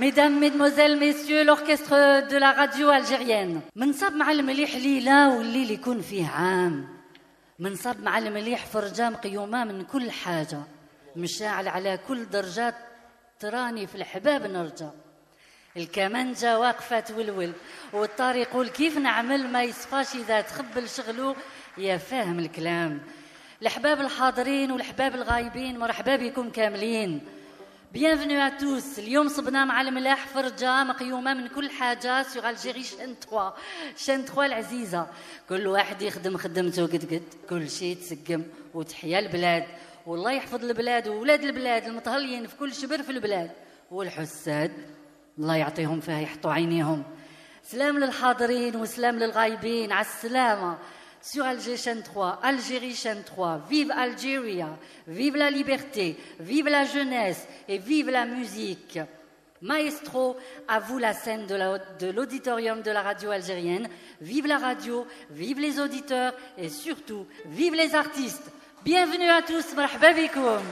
Mesdames, Mesdemoiselles, Messieurs, l'orchestre de la radio algérienne. منصب مع المليح ليلة والليل يكون فيه عام. منصب مع المليح فرجة مقيومة من كل حاجة. مشاعل على كل درجات تراني في الحباب نرجع. الكمانجة واقفة تولول والطار يقول كيف نعمل ما يصفاش إذا تخبل شغله يا فاهم الكلام. الأحباب الحاضرين والأحباب الغايبين مرحبا بكم كاملين. Bienvenue à tous. اليوم صبنا مع الملاح فرجة مقيومة من كل حاجة sur Algérie chaîne 3. chaîne 3 العزيزة. كل واحد يخدم خدمته قد كل شيء تسقم وتحيا البلاد. والله يحفظ البلاد وولاد البلاد المتهلين في كل شبر في البلاد. والحساد الله يعطيهم فيها يحطوا عينيهم. سلام للحاضرين وسلام للغايبين. على السلامة. Sur Alger chaîne 3, Algérie chaîne 3, vive Algérie, vive la liberté, vive la jeunesse et vive la musique. Maestro, à vous la scène de l'auditorium de la radio algérienne. Vive la radio, vive les auditeurs et surtout, vive les artistes. Bienvenue à tous, marhaba bikoum.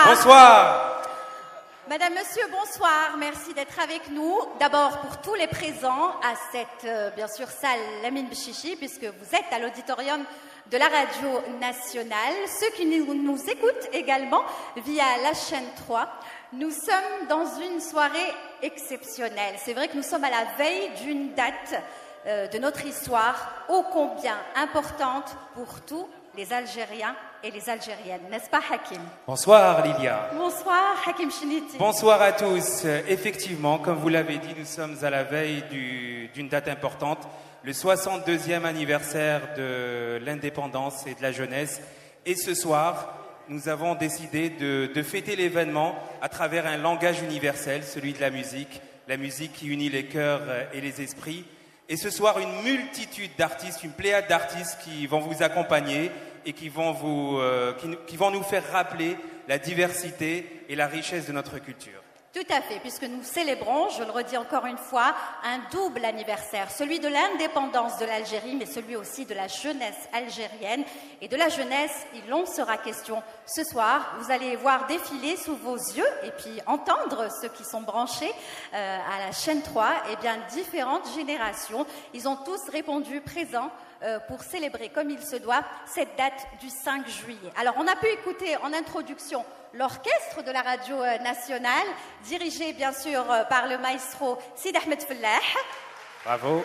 bonsoir. Bonsoir. Madame, Monsieur, bonsoir. Merci d'être avec nous. D'abord pour tous les présents à cette, bien sûr, salle Lamine Bichichi, puisque vous êtes à l'auditorium de la radio nationale. Ceux qui nous écoutent également via la chaîne 3. Nous sommes dans une soirée exceptionnelle. C'est vrai que nous sommes à la veille d'une date de notre histoire ô combien importante pour tous les Algériens et les Algériennes. N'est-ce pas, Hakim? Bonsoir Lilia. Bonsoir, Hakim Chiniti. Bonsoir à tous. Effectivement, comme vous l'avez dit, nous sommes à la veille d'une date importante, le 62e anniversaire de l'indépendance et de la jeunesse. Et ce soir, nous avons décidé de fêter l'événement à travers un langage universel, celui de la musique qui unit les cœurs et les esprits. Et ce soir, une multitude d'artistes, une pléiade d'artistes qui vont vous accompagner et qui vont nous faire rappeler la diversité et la richesse de notre culture. Tout à fait, puisque nous célébrons, je le redis encore une fois, un double anniversaire, celui de l'indépendance de l'Algérie, mais celui aussi de la jeunesse algérienne. Et de la jeunesse, il en sera question ce soir. Vous allez voir défiler sous vos yeux et puis entendre ceux qui sont branchés à la chaîne 3, eh bien, différentes générations. Ils ont tous répondu présents pour célébrer comme il se doit cette date du 5 juillet. Alors, on a pu écouter en introduction l'orchestre de la radio nationale, dirigé bien sûr par le maestro Sid Ahmed Fellah. Bravo.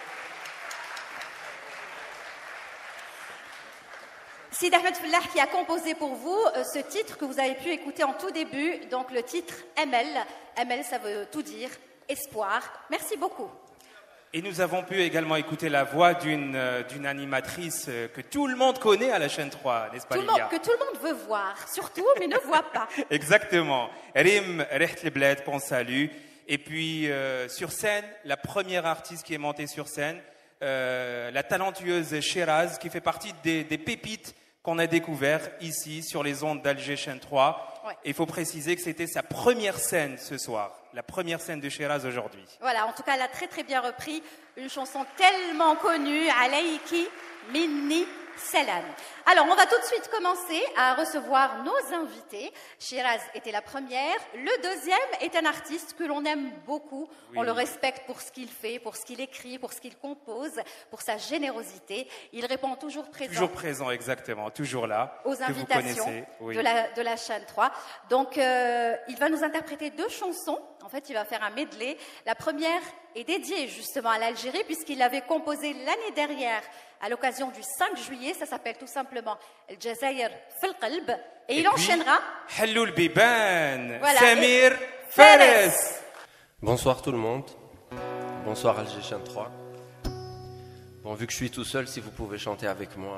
Sid Ahmed Fellah qui a composé pour vous ce titre que vous avez pu écouter en tout début, donc le titre ML. ML, ça veut tout dire, espoir. Merci beaucoup. Et nous avons pu également écouter la voix d'une animatrice que tout le monde connaît à la chaîne 3, n'est-ce pas, Lilia? Que tout le monde veut voir, surtout, mais ne voit pas. Exactement. Rim Reht Leblet, qu'on salue. Et puis, sur scène, la première artiste qui est montée sur scène, la talentueuse Sheraz, qui fait partie des pépites qu'on a découvert ici, sur les ondes d'Alger Chaîne 3. Ouais. Et il faut préciser que c'était sa première scène ce soir. La première scène de Sheraz aujourd'hui. Voilà, en tout cas, elle a très très bien repris une chanson tellement connue, Alayki Minni Salam. Alors, on va tout de suite commencer à recevoir nos invités. Sheraz était la première. Le deuxième est un artiste que l'on aime beaucoup. Oui. On le respecte pour ce qu'il fait, pour ce qu'il écrit, pour ce qu'il compose, pour sa générosité. Il répond toujours présent. Toujours présent, exactement. Toujours là. Aux invitations oui. de la chaîne 3. Donc, il va nous interpréter 2 chansons. En fait, il va faire un medley. La première est dédiée justement à l'Algérie puisqu'il l'avait composée l'année dernière à l'occasion du 5 juillet. Ça s'appelle tout simplement El Jazair Fil Qalb. Et il enchaînera. Halloul Biban, voilà, Samir Fares. Bonsoir tout le monde. Bonsoir Alger Chaîne 3. Bon, vu que je suis tout seul, si vous pouvez chanter avec moi.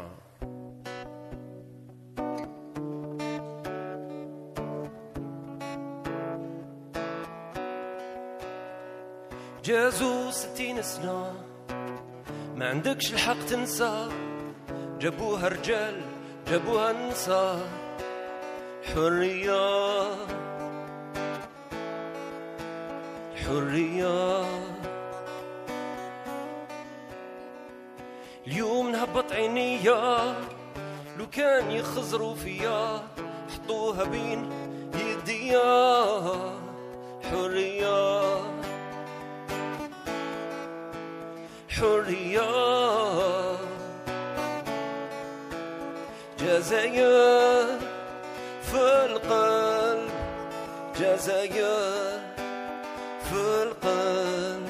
جازوا 60 سنة ما عندكش الحق تنسى جابوها رجال جابوها النساء حرية الحرية اليوم نهبط عينيا لو كان يخزروا فيا حطوها بين يديا حرية حرية جزائر في القلب جزائر في القلب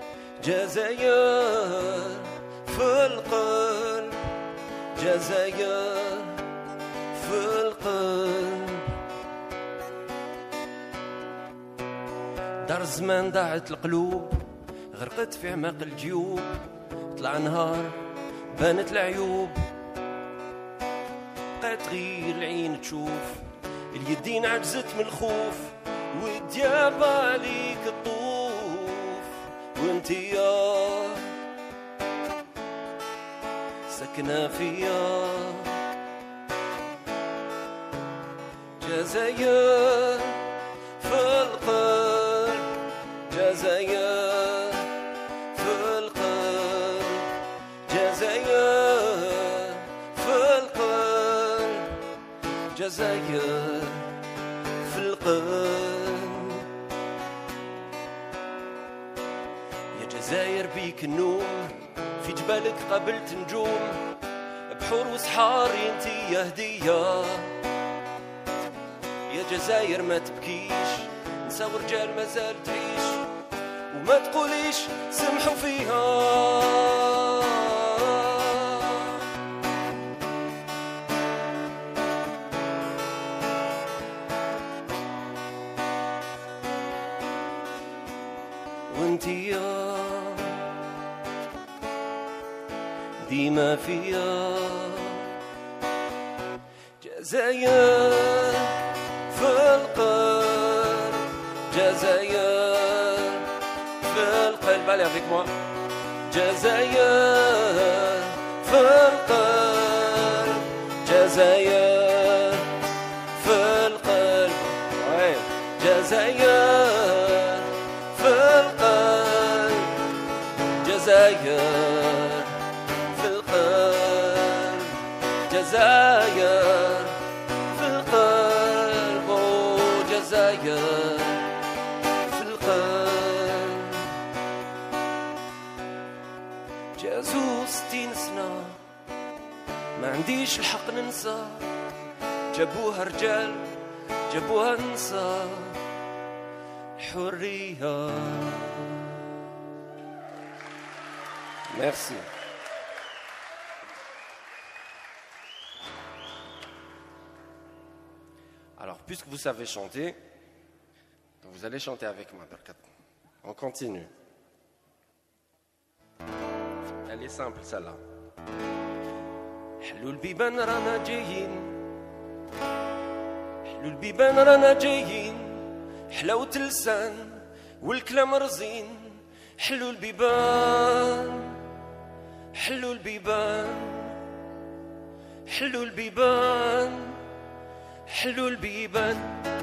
جزائر في القلب جزائر في القلب دار الزمان ضاعت القلوب غرقت في اعماق الجيوب طلع نهار بانت العيوب بقات غير العين تشوف اليدين عجزت من الخوف والدياب عليك الطوف وانتي يا سكنة فيا جزائر في القلب جزائر في القلب جزائر في القلب جزائر القلب. يا جزائر بيك النوم، في جبالك قابلت نجوم، بحور وصحاري انتي يا هدية. يا جزائر ما تبكيش، نساء ورجال مازال تعيش، وما تقوليش سمحوا فيها. وانتي ديما فيا جزائر في القلب، جزائر في القلب. Allez avec moi. جزائر في القلب، جزائر في القلب. جزائر في القلب، جزائر في القلب، جزائر في القلب، جزائر في القلب. جازوا 60 سنة ما عنديش الحق ننسى، جابوها رجال جابوها نساء، الحرية. Merci. Alors, puisque vous savez chanter, vous allez chanter avec moi. On continue. Elle est simple, celle-là. حلو البيبان رانا جايين، حلو البيبان رانا جايين، حلاوة اللسان والكلام رزين. حلو البيبان، حلو البيبان، حلو البيبان، حلو البيبان.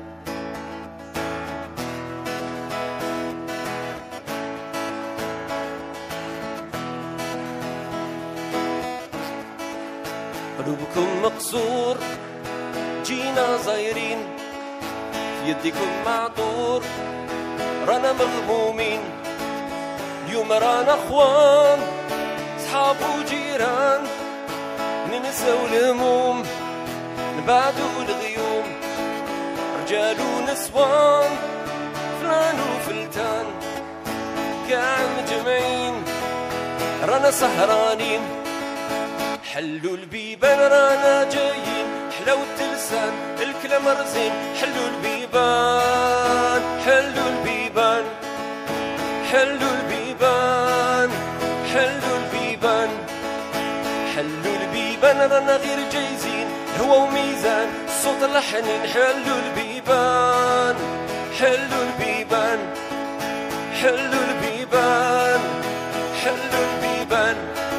قلوبكم مقصور جينا زايرين، في يديكم معطور رانا مغمومين. اليوم رانا اخوان صحاب وجيران، ننساو الهموم نبعدو الغيوم. رجال ونسوان فلان وفلتان كاع مجمعين رانا سهرانين. حلو البيبان رانا جايين، حلاوة اللسان الكلام رزين. حلو البيبان، حلو البيبان، حلو البيبان، حلو البيبان، حلو البيبان رانا غير جايزين. هو وميزان صوت الحنين. حلو البيبان، حلو البيبان، حلو البيبان، حلو البيبان.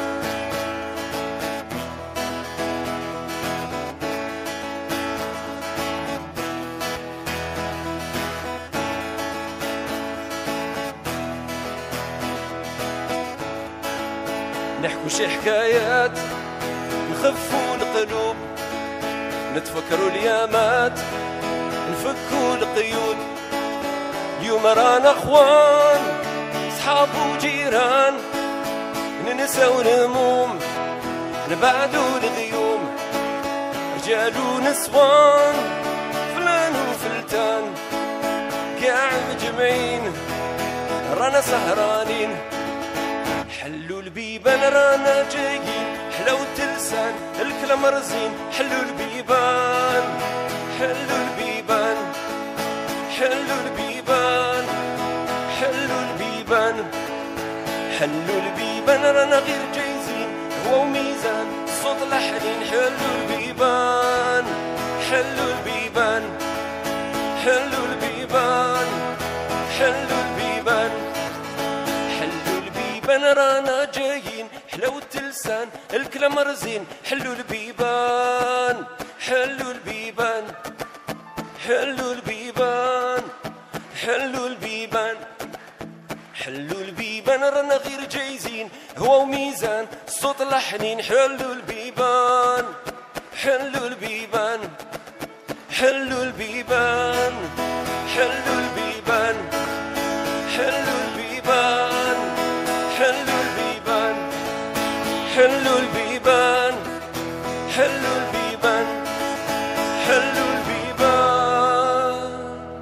نحكوا شي حكايات نخفوا القلوب، نتفكروا اليامات نفكوا القيود. اليوم رانا اخوان صحاب وجيران، ننساو الهموم نبعدوا الغيوم. رجال ونسوان فلان وفلتان كاع مجمعين رانا سهرانين. حلو البيبان رانا جايين، حلاوة اللسان الكلام رزين. حلو البيبان، حلو البيبان، حلو البيبان، حلو البيبان، حلو البيبان رانا غير جايزين. هو وميزان صوت الحنين. حلو البيبان، حلو البيبان، حلو البيبان، حلو البيبان، حلو البيبان رانا جايين. حلاوة اللسان الكلام رزين. حلو البيبان، حلو البيبان، حلو البيبان، حلو البيبان، حلو البيبان رانا غير جايزين. هو وميزان صوت الحنين. حلو البيبان، حلو البيبان، حلوا البيبان حلوا البيبان حلوا البيبان حلوا البيبان حلوا البيبان حلوا البيبان حلوا البيبان.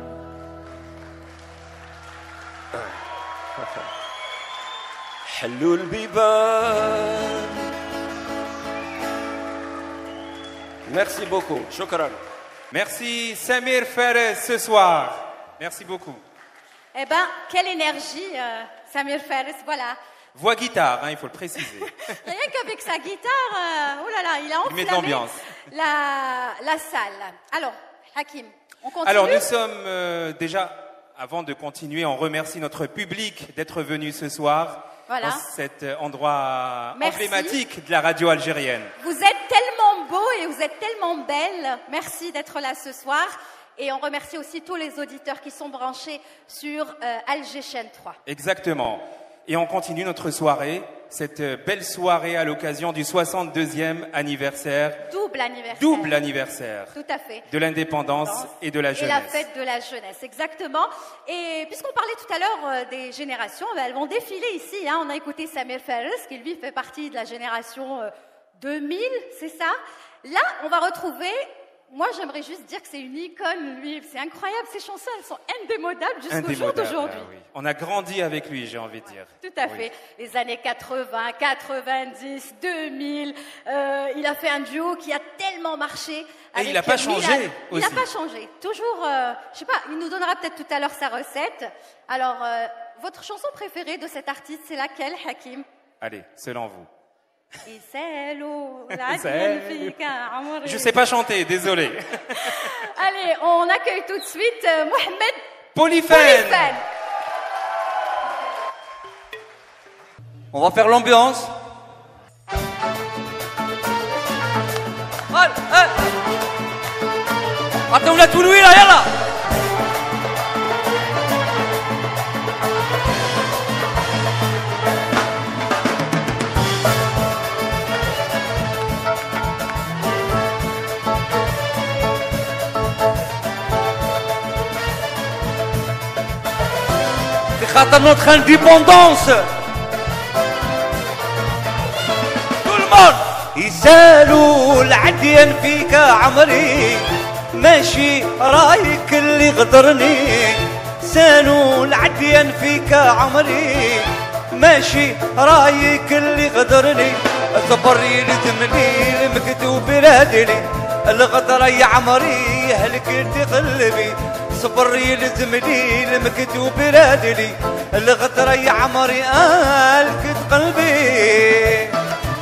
حلوا البيبان. Merci beaucoup. شكرا. Merci Samir Fares ce soir. Merci beaucoup. Eh ben, quelle énergie, Samir Fares, voilà. Voix guitare, hein, il faut le préciser. Rien qu'avec sa guitare, oh là là, il a Il met de enflammé l'ambiance. la salle. Alors, Hakim, on continue. Alors nous sommes déjà, avant de continuer, on remercie notre public d'être venu ce soir Voilà. dans cet endroit Merci. emblématique de la radio algérienne. Vous êtes tellement beaux et vous êtes tellement belles. Merci d'être là ce soir. Et on remercie aussi tous les auditeurs qui sont branchés sur Alger Chaîne 3. Exactement. Et on continue notre soirée, cette belle soirée à l'occasion du 62e anniversaire, Double anniversaire. double anniversaire Tout à fait. de l'indépendance et de la Et jeunesse. la fête de la jeunesse, exactement. Et puisqu'on parlait tout à l'heure des générations, elles vont défiler ici. Hein. On a écouté Samir Fares, qui lui fait partie de la génération 2000, c'est ça. Là, on va retrouver... Moi, j'aimerais juste dire que c'est une icône, lui. C'est incroyable, ces chansons, elles sont indémodables jusqu'au jour d'aujourd'hui. Oui. On a grandi avec lui, j'ai envie de dire. Tout à Oui. fait. Les années 80, 90, 2000. Il a fait un duo qui a tellement marché. Et il n'a pas changé Milan. Il n'a aussi. pas changé. Toujours, je sais pas, il nous donnera peut-être tout à l'heure sa recette. Alors, votre chanson préférée de cet artiste, c'est laquelle, Hakim? Allez, selon vous. Je sais pas chanter, désolé. Allez, on accueille tout de suite Mohamed Polyphène. On va faire l'ambiance. Attends, on a tout loué là, yallah. خاطر notre indépendance. Tout le monde يسالوا العديان فيك عمري ماشي رايك اللي غدرني سالوا العديان فيك عمري ماشي رايك اللي غدرني صبري لزمني المكتوب رادلي الغدر يا عمري هلكت قلبي صبري لزمني المكتوب رادلي الغدر يا عمري هلكت قلبي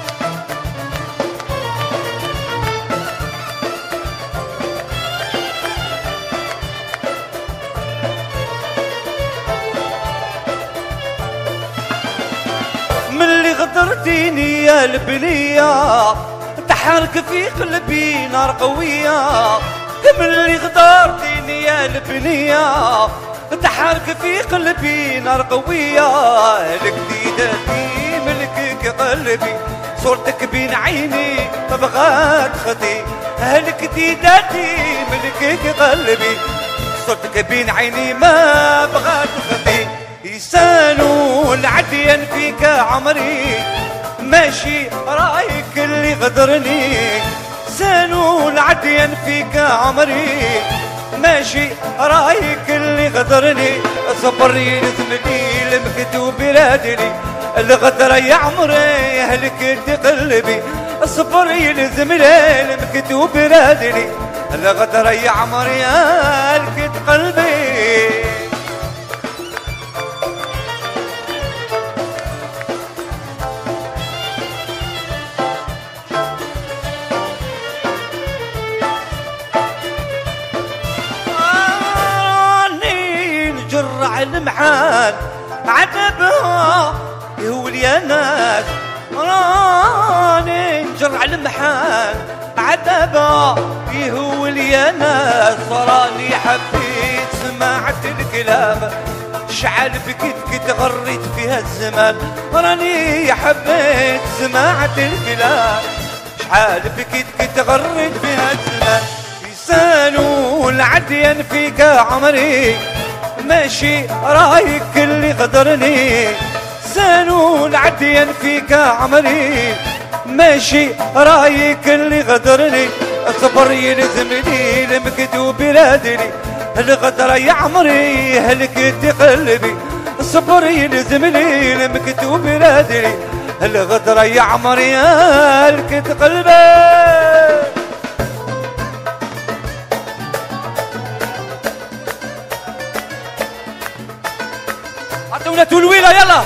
غدرتيني يا البنية تحرك في قلبي نار قوية من اللي غدرتيني يا البنية تحرك في قلبي نار قوية الجديدة في ملكك قلبي صورتك بين عيني ما بغات خدي الجديدة في ملكك قلبي صورتك بين عيني ما بغات خدي يسالوا العديان فيك عمري ماشي رايك اللي غدرني سالوا العديان فيك عمري ماشي رايك اللي غدرني صبري لزمني المكتوب رادلي الغدر يا عمري هلكت قلبي صبري لزمني المكتوب رادلي الغدر يا عمري هلكت قلبي المحال عذبها يهول يا ناس راني نجرع المحال عذبها يهول يا ناس راني حبيت سمعت الكلام شعل بكيت غريت فيها الزمان راني حبيت سمعت الكلام شعل بكيت غريت فيها الزمان سالوا العديان فيك عمري ماشي رايك اللي غدرني سالوا العديان فيك عمري ماشي رايك اللي غدرني اصبر يلزمني المكتوب رادلي الغدر يا عمري هلكت قلبي اصبر يلزمني المكتوب رادلي الغدر يا عمري هلكت قلبي. عطونا تلويله يلا.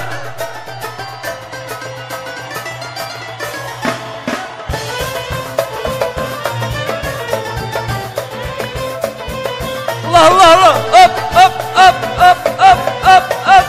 الله الله الله اب اب اب اب اب اب اب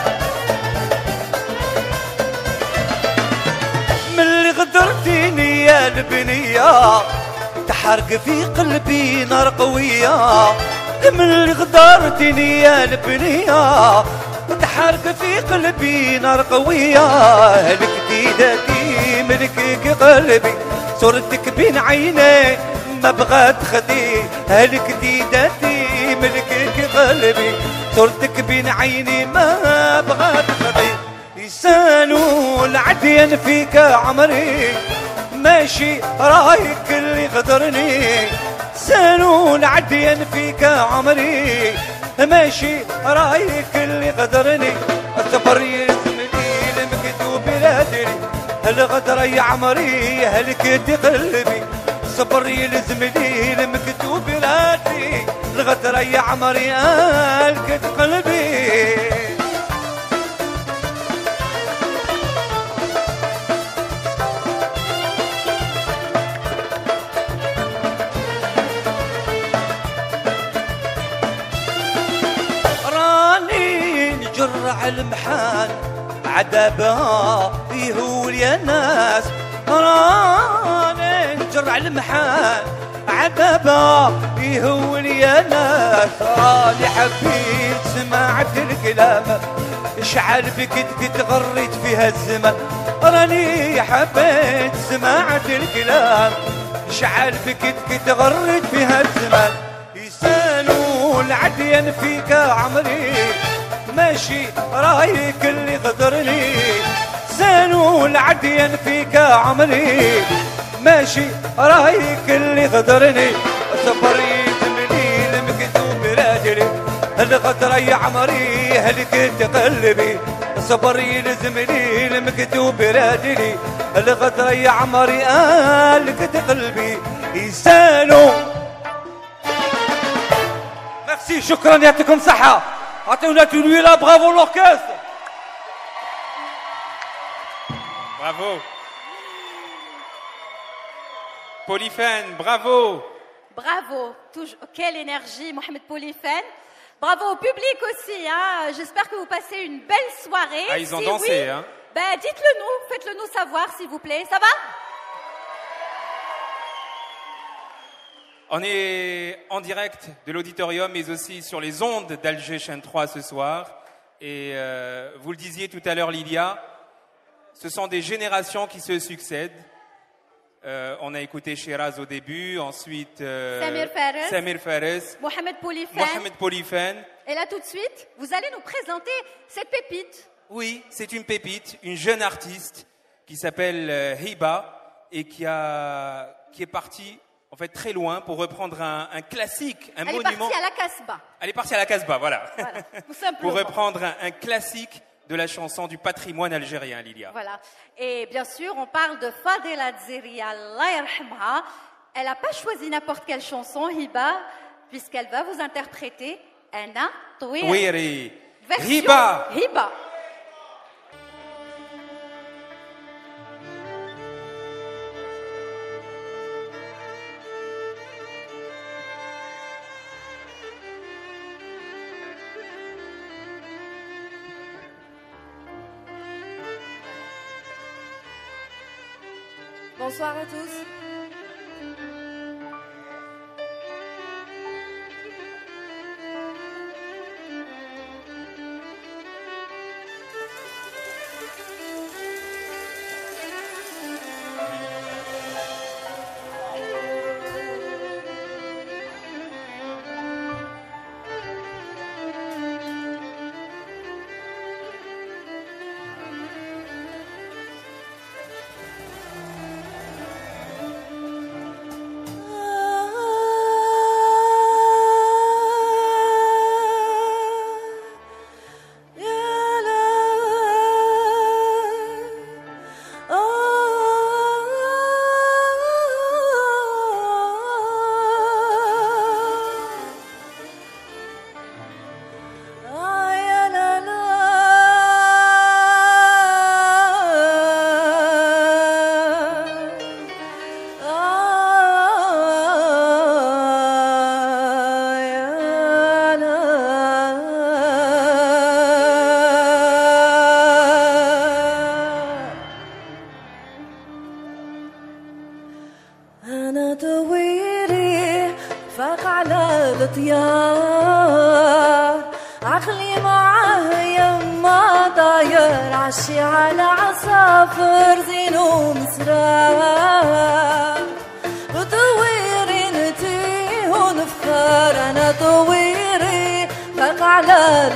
من اللي غدرتيني يا البنيه تحرق في قلبي نار قويه من اللي غدرتيني يا البنيه تحرق في قلبي نار قويه هلكتي ذاتي ملكك قلبي صورتك بين عيني ما بغات خدي هلكتي ذاتي ملكك قلبي صورتك بين عيني ما بغات خدي يسالوا العديان فيك عمري ماشي رايك اللي غدرني سالوا العديان فيك عمري ماشي رايك اللي غدرني اصبر يلزمني المكتوب رادلي الغدر يا عمري هلكت قلبي صبر يلزمني المكتوب رادلي الغدر يا عمري هلكت قلبي. جرع المحال عذابها يهول يا ناس راني جرع المحال عذابها يهول يا ناس راني حبيت سمعت الكلام اشعل بكت غريت فيها الزمان راني حبيت سمعت الكلام اشعل بكت غريت فيها الزمان يسالوا العديان فيك عمري ماشي رايك اللي غدرني سالوا العديان فيك عمري ماشي رايك اللي غدرني صبر يلزمني المكتوب راجلي الغدر يا عمري هلكت قلبي صبر يلزمني المكتوب راجلي الغدر يا عمري هلكت قلبي يسالوا. ميرسي شكرا يعطيكم صحة. عطيونا تلويله برافو l'orchestre. Bravo. Polyphène, bravo. Bravo, toujours, quelle énergie, Mohamed Polyphène. Bravo au public aussi, hein. J'espère que vous passez une belle soirée. Ah, ils ont si dansé, oui, hein. Ben, dites-le nous, faites-le nous savoir, s'il vous plaît. Ça va? On est en direct de l'auditorium, mais aussi sur les ondes d'Alger Chaîne 3 ce soir. Et vous le disiez tout à l'heure, Lilia, ce sont des générations qui se succèdent. On a écouté Shiraz au début, ensuite Samir Fares, Mohamed Polyphène. Et là, tout de suite, vous allez nous présenter cette pépite. Oui, c'est une pépite, une jeune artiste qui s'appelle Hiba et qui est partie en fait très loin pour reprendre un classique, un monument. Elle est partie à la Casbah. Elle est partie à la Casbah, voilà. Tout simplement. Pour reprendre un classique de la chanson du patrimoine algérien, Lilia. Voilà. Et bien sûr, on parle de Fadela Dzeri, Allah yarhamha. Elle n'a pas choisi n'importe quelle chanson, Hiba, puisqu'elle va vous interpréter Ana Touiri. Version Hiba. Hiba. Bonsoir à tous. الطيار عقلي معاه يما طاير عشي على عصافر زين ومسرار وطويري نتيه ونفخر انا طويري فاق على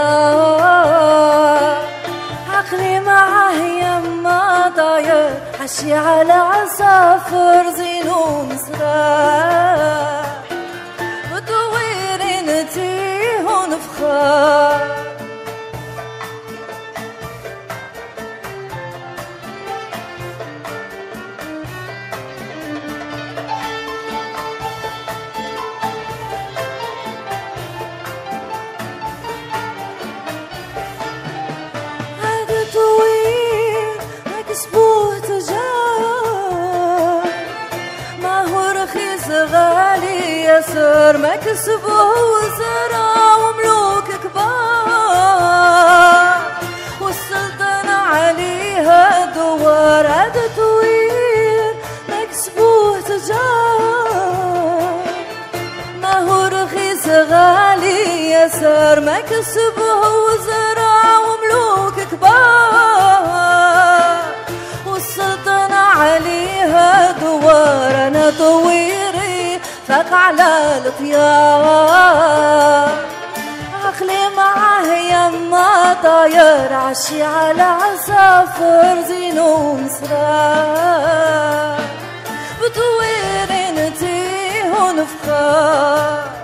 الطيار عقلي معاه يما طاير عشي على عصافر زين ومسرار وطويري نتيه ونفخر كسبوه تجار ما هو رخيص غالي يسر ما كسبوه وزرا وملوك كبار والسلطنة عليها دوار عاد طويل ما كسبوه تجار ما هو رخيص غالي يسر ما كسبوه وزرا وملوك كبار والسلطنة عليها دوار أنا طويري فاق على الطيار عقلي معاه يما طاير عشي على عصافر زين ومسرار بطويري نتيه ونفخر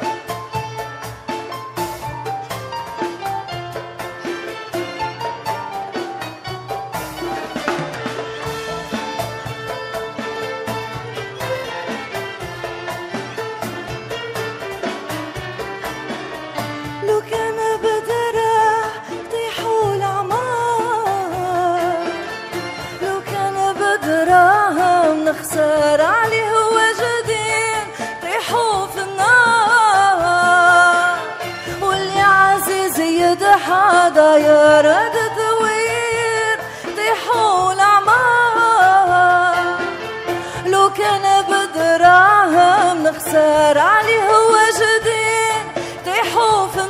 نخسر عليه وجدين طيحوا في النار واللي عزيز يدحى داير رد ثوير طيحوا العمار لو كان بدراهم نخسر عليه وجدين طيحوا في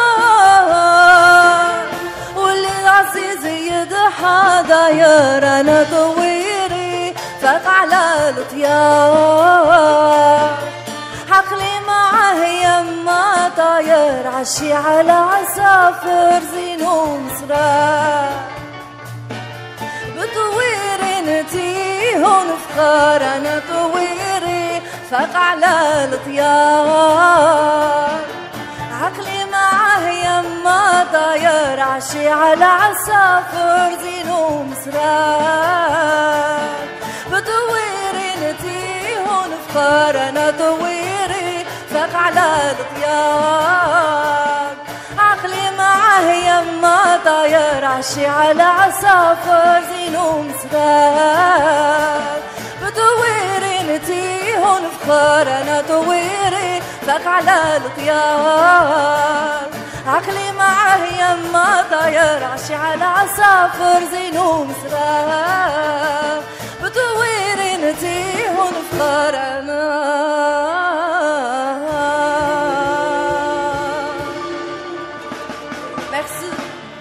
النار واللي عزيز يدحى داير انا طويري فاق على الطيار عقلي معاه يما طاير عشي على عصافر زين ومسرار بطويري نتيه ونفخر انا طويري فاق على الطيار عقلي معاه يما طاير عشي على عصافر زين ومسرار بطويري نتيه ونفخر انا طويري فاق على الطيار عقلي معاه يما طاير عشي على عصافر زين ومسرار بطويري نتيه ونفخر انا طويري فاق على الطيار عقلي معاه يما طاير عشي على عصافر زين ومسرار بطويري نتيه ونفخر انا Merci.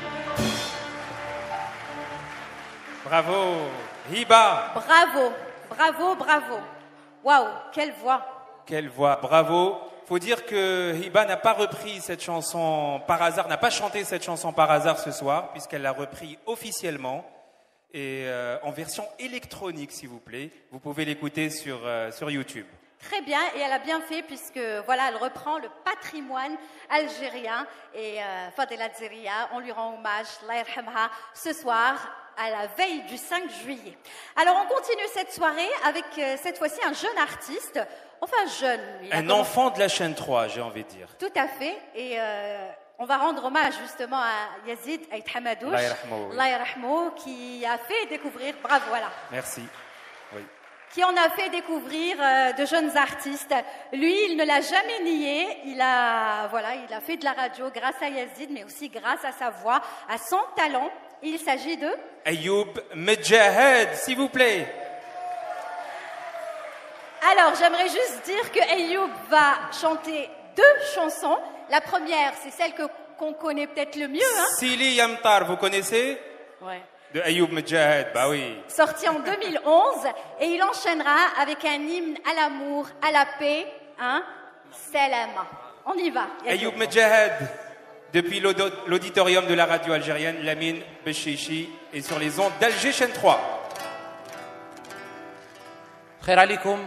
Bravo, Hiba. Bravo, bravo, bravo. Waouh, quelle voix. Quelle voix, bravo. Faut dire que Hiba n'a pas repris cette chanson par hasard, n'a pas chanté cette chanson par hasard ce soir, puisqu'elle l'a repris officiellement et en version électronique, s'il vous plaît. Vous pouvez l'écouter sur YouTube. Très bien, et elle a bien fait puisque voilà, elle reprend le patrimoine algérien et Fadela Zeria, on lui rend hommage, Allah yarhamha, ce soir à la veille du 5 juillet. Alors on continue cette soirée avec cette fois-ci un jeune artiste, enfin jeune. Un enfant de la chaîne 3, j'ai envie de dire. Tout à fait, et on va rendre hommage justement à Yazid Aït Hamadouche, Allah yarhamou, qui a fait découvrir, bravo, voilà. Merci. Oui. Qui en a fait découvrir de jeunes artistes. Lui, il ne l'a jamais nié. Il a fait de la radio grâce à Yazid, mais aussi grâce à sa voix, à son talent. Il s'agit de Ayoub Medjahed, s'il vous plaît. Alors, j'aimerais juste dire que Ayoub va chanter deux chansons. La première, c'est celle qu'on connaît peut-être le mieux. Hein. Sili Yamtar, vous connaissez? Ouais. De Ayoub Medjahed, bah oui. Sorti en 2011. Et il enchaînera avec un hymne à l'amour, à la paix. Hein. Salama. On y va. Ayoub Medjahed, depuis l'auditorium de la radio algérienne, Lamine Bechichi, et sur les ondes d'Alger chaîne 3. خير عليكم.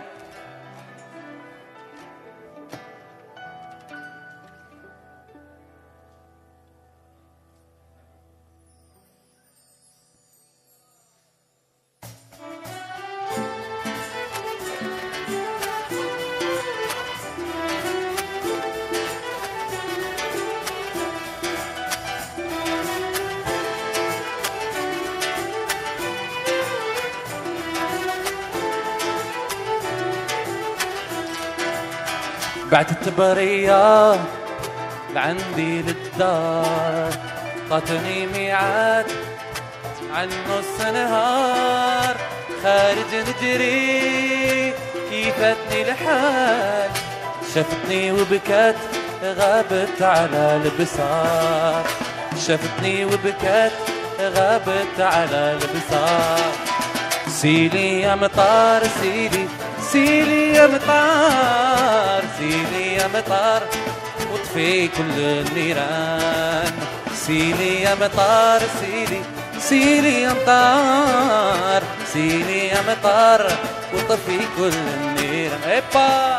بعت التبرية لعندي للدار طاتني ميعاد عن نص نهار خارج نجري كيفتني الحال شافتني وبكت غابت على البصار شافتني وبكت غابت على البصار سيلي يا مطار سيلي سيلي يا مطار سيلي يا مطار وطفي كل النيران سيلي يا مطار سيلي سيلي يا مطار سيلي يا مطار وطفي كل النيران ايبا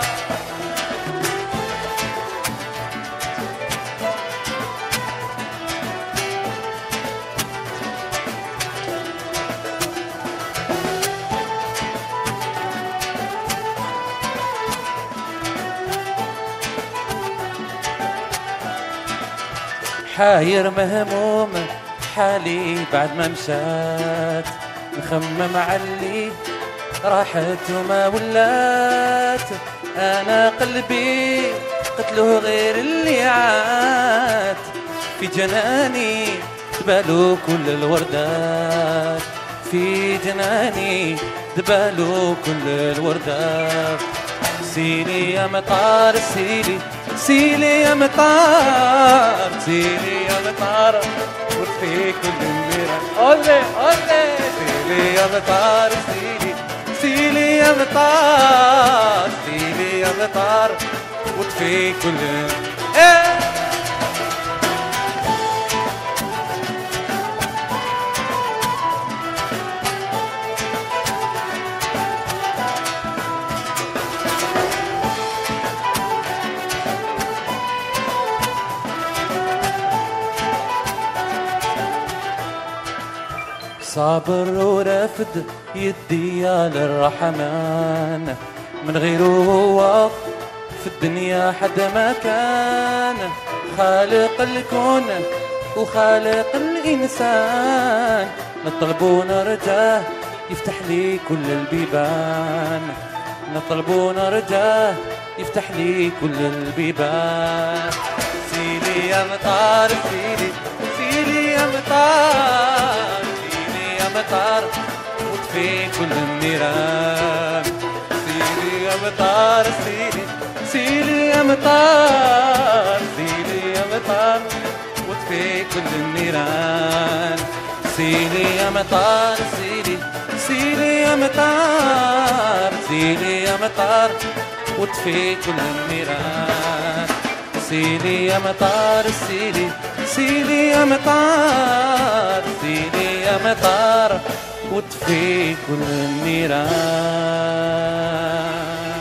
حاير مهموم حالي بعد ما مشات مخمم علي راحت وما ولات انا قلبي قتله غير اللي عاد في جناني دبالو كل الوردات في جناني دبالو كل الوردات سيلي يا مطار سيلي سيلي يا مطار سيلي يا مطار وطفي كل النيران أولي أولي سيلي يا مطار سيلي سيلي يا مطار سيلي يا مطار وطفي كل صابر ورافد يدي يا للرحمن من غيره هو في الدنيا حد ما كان خالق الكون وخالق الإنسان نطلب ونرجاه يفتح لي كل البيبان نطلب ونرجاه يفتح لي كل البيبان سيلي يا مطار سيلي سيلي يا مطار مطار وطفي كل النيران سيلي يا مطار سيلي سيلي يا مطار سيلي يا مطار وطفي كل النيران سيلي يا مطار سيلي سيلي يا مطار سيلي يا مطار وطفي كل النيران سيلي يا مطار سيلي سيلي يا مطار سيلي يا مطار وطفي كل النيران.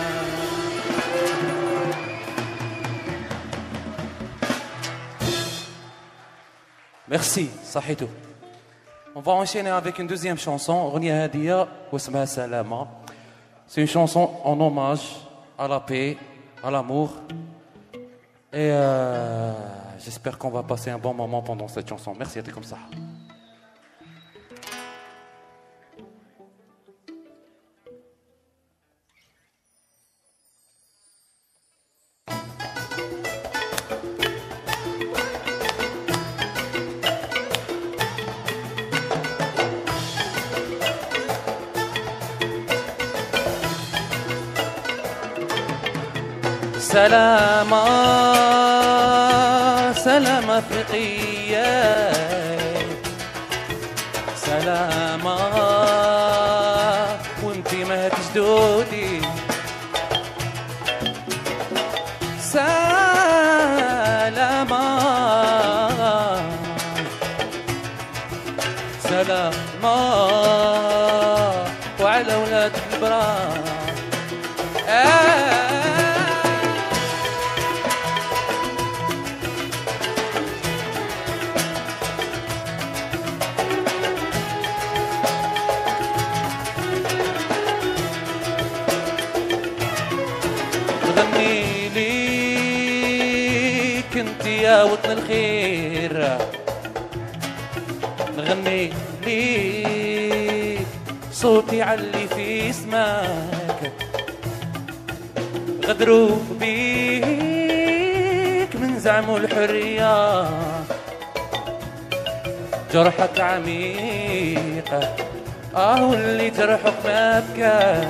Merci, صحيتو. On va enchaîner avec une deuxième chanson, Rounia Hadia, Ousma Salama. C'est une chanson en hommage à la paix, à l'amour. Et j'espère qu'on va passer un bon moment pendant cette chanson. Merci, à comme ça. سلامة سلامة أفريقية سلامة وانتي مهد جدودي سلامة سلامة وعلى أولاد البرار غني ليك انت يا وطن الخير نغني ليك صوتي علي في اسمك غدروا بيك من زعموا الحرية جرحك عميق واللي جرحك ما بكى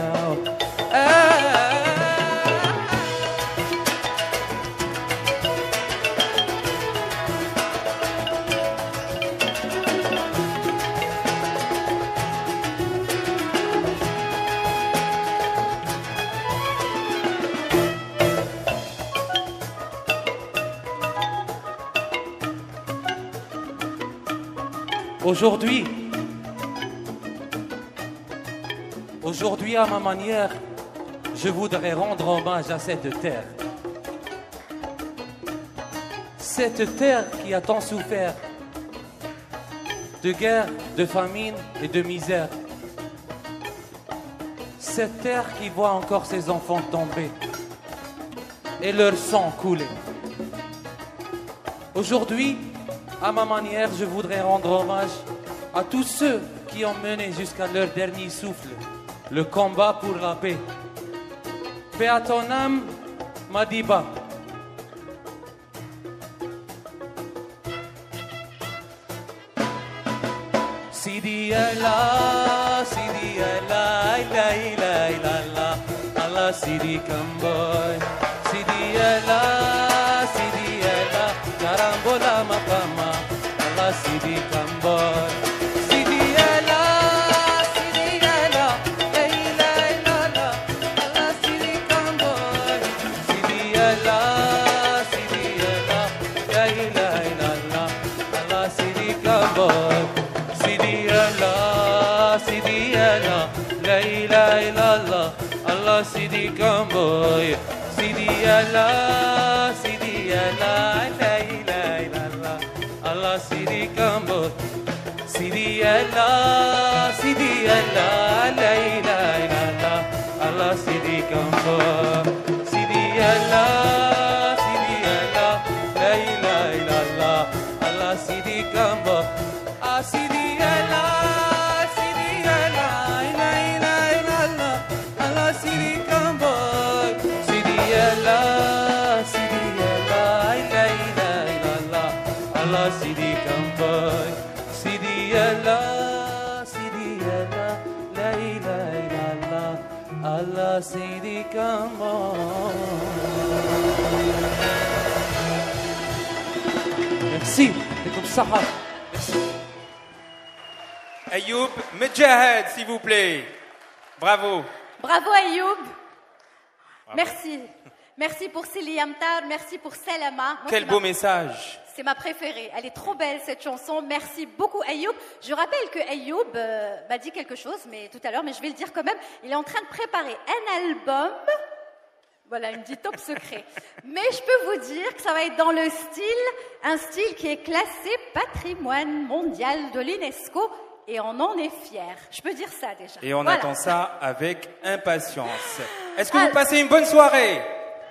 Aujourd'hui, à ma manière, je voudrais rendre hommage à cette terre. Cette terre qui a tant souffert de guerre, de famine et de misère. Cette terre qui voit encore ses enfants tomber et leur sang couler. Aujourd'hui, à ma manière, je voudrais rendre hommage à tous ceux qui ont mené jusqu'à leur dernier souffle le combat pour la paix. Paix à ton âme, Madiba. Sidi Allah, Sidi Allah, ila ila ila Allah, Allah Sidi Kamboy. Sidi Allah, Sidi Allah, Karambola Mapama, Allah Sidi Kamboy. Sidi Kamboy, Sidi Allah, Sidi Allah, la ilaha illallah, Allah Sidi Kamboy, Sidi Allah, Sidi Allah, la ilaha illallah, Allah Sidi Kamboy, Sidi Allah, Sidi Allah, la ilaha illallah, Allah Sidi Kamboy, Sidi Allah. Sidi Kamboy, Sidi Allah, Sidi Allah, la ilaha illallah, Allah Sidi Kamboy. Merci, c'est comme ça. Ayoub Medjahed, s'il vous plaît. Bravo. Bravo Ayoub. Merci. Merci pour Sili Amtar, merci pour Selama. Quel beau message. C'est ma préférée. Elle est trop belle cette chanson. Merci beaucoup Ayoub. Je rappelle que Ayoub m'a dit quelque chose tout à l'heure, mais je vais le dire quand même. Il est en train de préparer un album. Voilà, il me dit top secret. Mais je peux vous dire que ça va être dans le style, un style qui est classé patrimoine mondial de l'UNESCO. Et on en est fiers. Je peux dire ça déjà. Et on attend ça avec impatience. Est-ce que vous passez une bonne soirée ?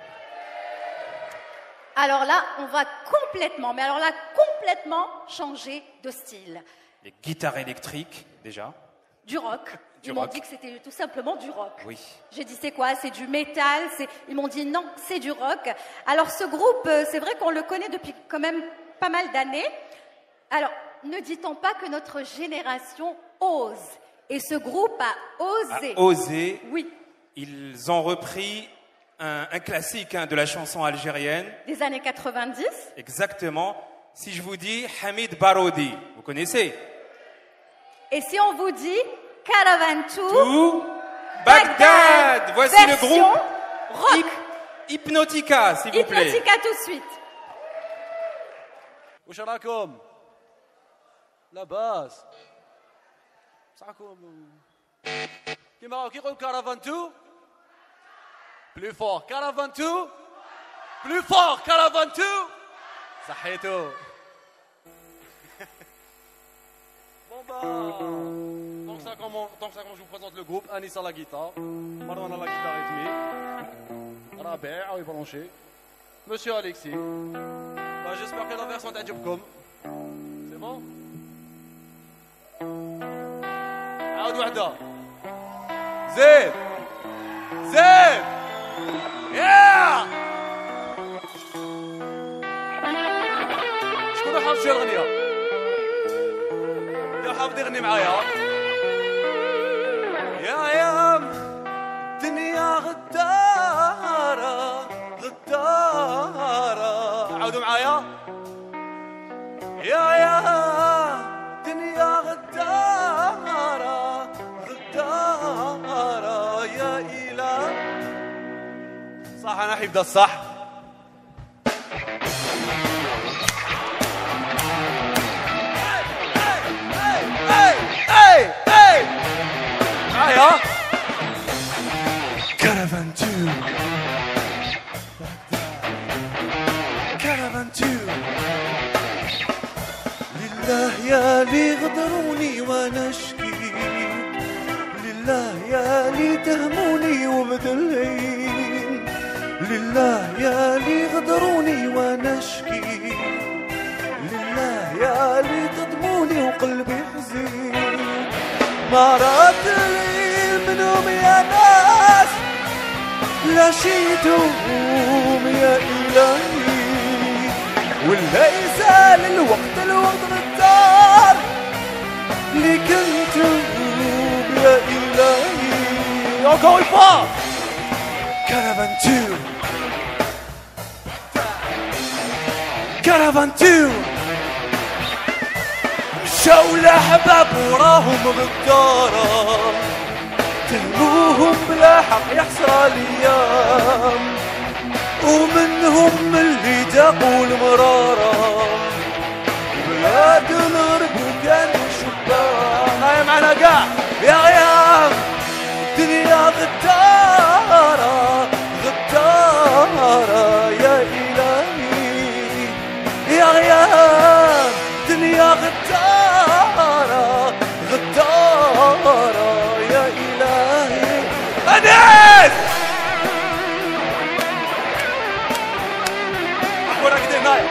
Alors là, on va complètement changer de style. Les guitares électriques, déjà. Du rock. Ils m'ont dit que c'était tout simplement du rock. Oui. J'ai dit, c'est quoi? C'est du métal. Ils m'ont dit, non, c'est du rock. Alors, ce groupe, c'est vrai qu'on le connaît depuis quand même pas mal d'années. Alors, ne dit-on pas que notre génération ose? Et ce groupe a osé. A osé. Oui. Ils ont repris un classique de la chanson algérienne. Des années 90. Exactement. Si je vous dis Hamid Baroudi, vous connaissez? Et si on vous dit Caravantou, Tout Bagdad. Voici le version groupe rock. Hypnotica, s'il vous plaît. Hypnotica tout de suite. وش راكم؟ لاباس صحكم كيما كيقول كارافانتو بلو فور كارافانتو بلو فور كارافانتو صحيتو Bon bah, tant que ça commence, je vous présente le groupe. Anis à la guitare, Marwan à la guitare rythmique, Rabé à branché, Monsieur Alexis. Bah, j'espère que la version d'Adjubkom. C'est bon? عاود وحدة. زيد زيد ياه شكون حافظ شي الأغنية؟ يا حافظ يغني معايا. يا الدنيا غدارة غدارة عاودوا معايا. يا الدنيا غدارة غدارة يا إله. صح أنا حيبدأ الصح. معايا. كارافانتو كارافانتو لله يا لي غدروني وانا اشكي لله يا لي تهموني وبدلين لله يا لي غدروني وانا اشكي لله يا لي تضموني وقلبي حزين ما رد لي منهم يا ناس لا شيتهم يا إلهي ولا يزال الوقت غدار اللي كنتم يا إلهي. Encore une fois. Caravantu Caravantu مشاو لأحباب وراهم غدارة تهموهم بلا حق يحسر الأيام ومنهم اللي ذاقوا المرارة بلاد الغرب وكانوا شبان. هاي معنا قاع يا غيام الدنيا غدارة غدارة يا إلهي. يا غيام الدنيا غدارة غدارة يا إلهي. أنس وراك ديناي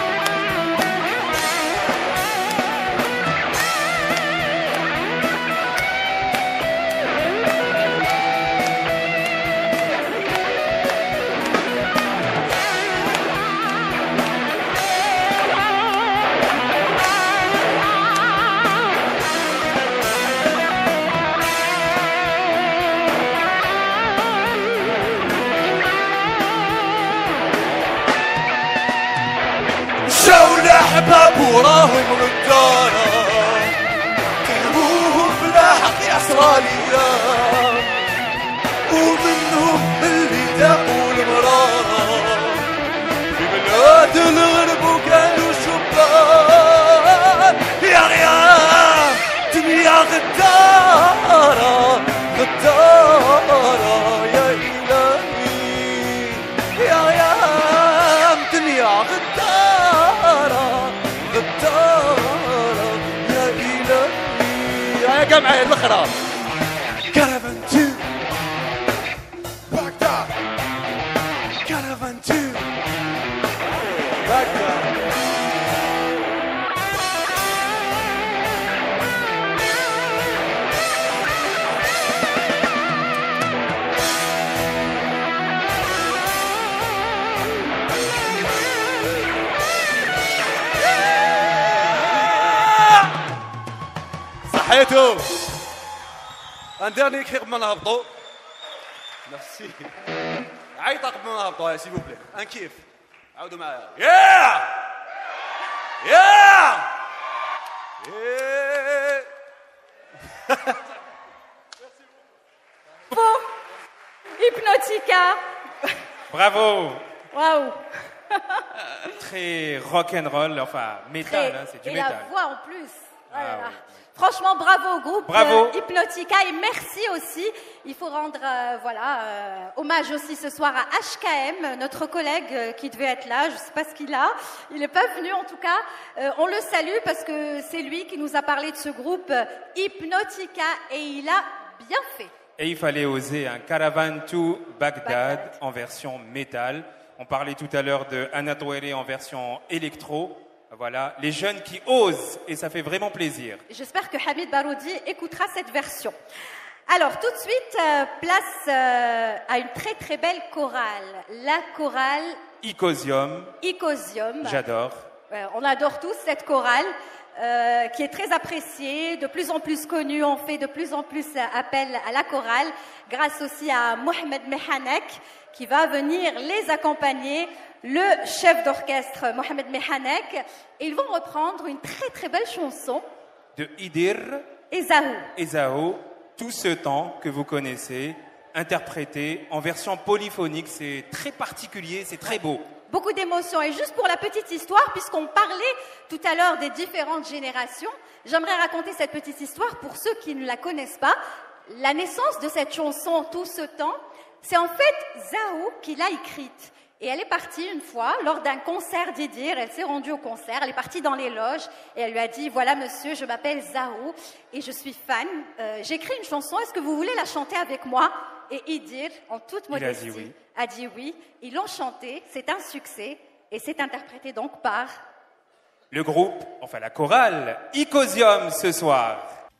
أحباب وراهم غدارة تهموهم بلا حق يحسر الأيام ومنهم اللي ذاقوا المرارة في بلاد الغرب وكانوا شبان. يا غيام دنيا غدارة غدارة يا إلهي. يا غيام دنيا غدارة غدارة يا إلهي. يا جمعية الأخرى كارافانتو باغداد كارافانتو باغداد. صحيتو un dernier cri قبل ما نهبطوا. ميرسي عيط قبل ما نهبطوا s'il vous plaît. Un kiff. عاودوا معايا. Yeah! Yeah! Yeah! Bon, Hypnotica. Bravo. Waouh. Très rock'n'roll, enfin métal, hein, c'est du et métal. la voix en plus. Oh là là. oui. Franchement, bravo au groupe Bravo. Hypnotica et merci aussi. Il faut rendre hommage aussi ce soir à HKM, notre collègue qui devait être là. Je ne sais pas ce qu'il a. Il n'est pas venu en tout cas. On le salue parce que c'est lui qui nous a parlé de ce groupe Hypnotica et il a bien fait. Et il fallait oser un Caravan to Bagdad Bagdad. en version métal. On parlait tout à l'heure de Anna Touéré en version électro. Voilà, les jeunes qui osent et ça fait vraiment plaisir. J'espère que Hamid Baroudi écoutera cette version. Alors, tout de suite, place à une très très belle chorale. La chorale Icosium, Icosium. j'adore. On adore tous cette chorale qui est très appréciée, de plus en plus connue. On fait de plus en plus appel à la chorale grâce aussi à Mohamed Mehanek qui va venir les accompagner, le chef d'orchestre Mohamed Mehanek. Et ils vont reprendre une très très belle chanson, De Idir Esahu. et Zao, tout ce temps que vous connaissez, interprété en version polyphonique. C'est très particulier, c'est très beau. Beaucoup d'émotions. Et juste pour la petite histoire, puisqu'on parlait tout à l'heure des différentes générations, j'aimerais raconter cette petite histoire pour ceux qui ne la connaissent pas. La naissance de cette chanson, Tout ce temps, c'est en fait Zao qui l'a écrite. Et elle est partie une fois, lors d'un concert d'Idir, elle s'est rendue au concert, elle est partie dans les loges et elle lui a dit « Voilà monsieur, je m'appelle Zao et je suis fan. J'écris une chanson, est-ce que vous voulez la chanter avec moi ?» Et Idir, en toute modestie, a dit oui. Ils l'ont chantée, c'est un succès et c'est interprété donc par... Le groupe, enfin la chorale, Icosium ce soir.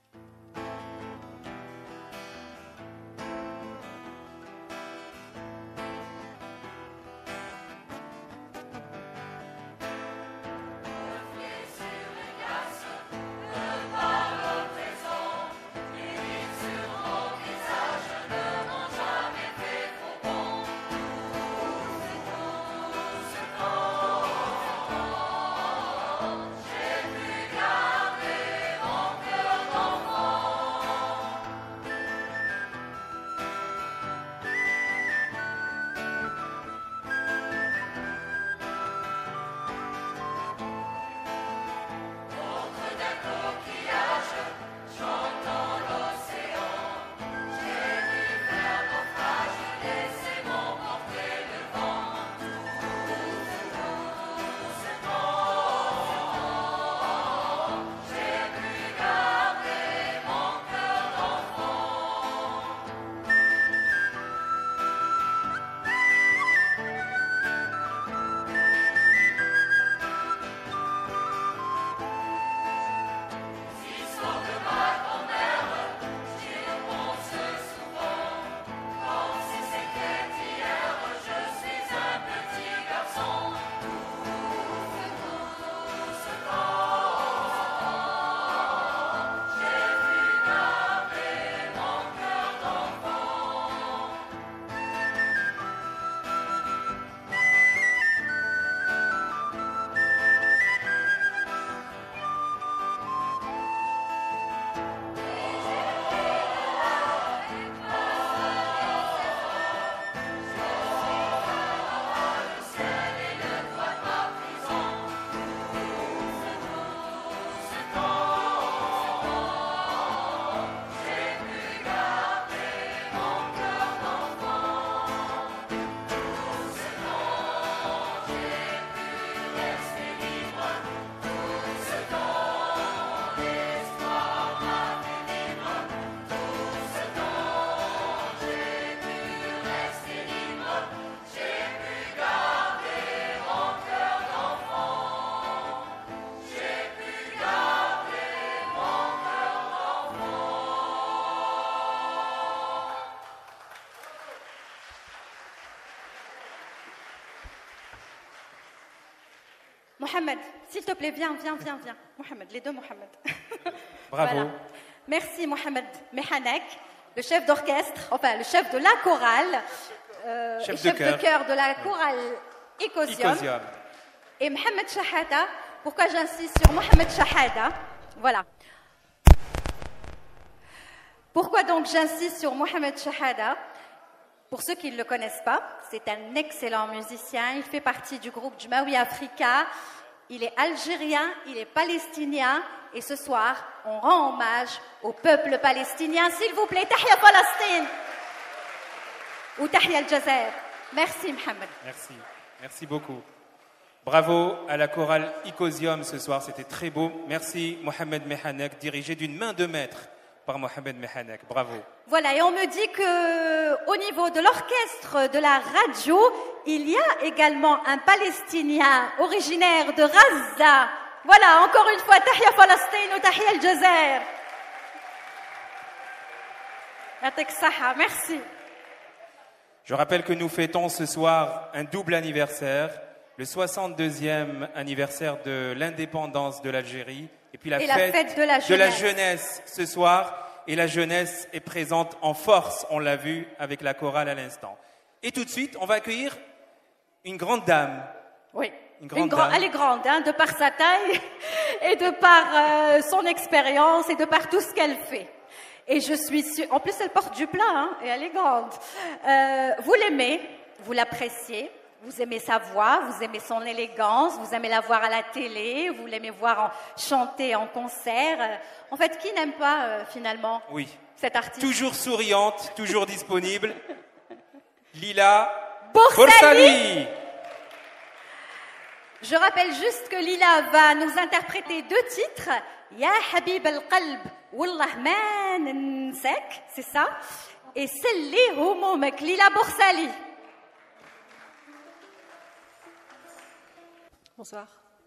Mohamed, s'il te plaît, viens. Mohamed, les deux Mohamed. Bravo. Voilà. Merci Mohamed Mehanek, le chef d'orchestre, enfin le chef de la chorale. chef de chœur de la chorale Icosium. Et Mohamed Shahada. Pourquoi j'insiste sur Mohamed Shahada? Voilà. Pourquoi donc j'insiste sur Mohamed Shahada? Pour ceux qui ne le connaissent pas, c'est un excellent musicien. Il fait partie du groupe Jumaoui Africa. Il est algérien, il est palestinien. Et ce soir, on rend hommage au peuple palestinien. S'il vous plaît, Tahia Palestine ou Tahia Al-Jazair. Merci, Mohamed. Merci, merci beaucoup. Bravo à la chorale Icosium ce soir, c'était très beau. Merci, Mohamed Mehanek, dirigé d'une main de maître par Mohamed Mehanek. Bravo. Voilà, et on me dit qu'au niveau de l'orchestre de la radio, il y a également un Palestinien originaire de Gaza. Voilà, encore une fois, Tahia Palestine ou Tahia Al-Jazair. Merci. Je rappelle que nous fêtons ce soir un double anniversaire, le 62e anniversaire de l'indépendance de l'Algérie et puis la fête de la jeunesse ce soir. Et la jeunesse est présente en force, on l'a vu avec la chorale à l'instant. Et tout de suite, on va accueillir une grande dame. Oui, dame. Elle est grande, hein, de par sa taille et de par son expérience et de par tout ce qu'elle fait. Et je suis sûre, en plus elle porte du plat, hein, et elle est grande. Vous l'aimez, vous l'appréciez. Vous aimez sa voix, vous aimez son élégance, vous aimez la voir à la télé, vous l'aimez voir chanter en concert. En fait, qui n'aime pas finalement cet artiste? Toujours souriante, toujours disponible. Lila Boursali. Je rappelle juste que Lila va nous interpréter 2 titres. Ya Habib al-Qalb Wallah ma nansak, c'est ça? Et Selli Humoumek, Lila Boursali. Bonsoir.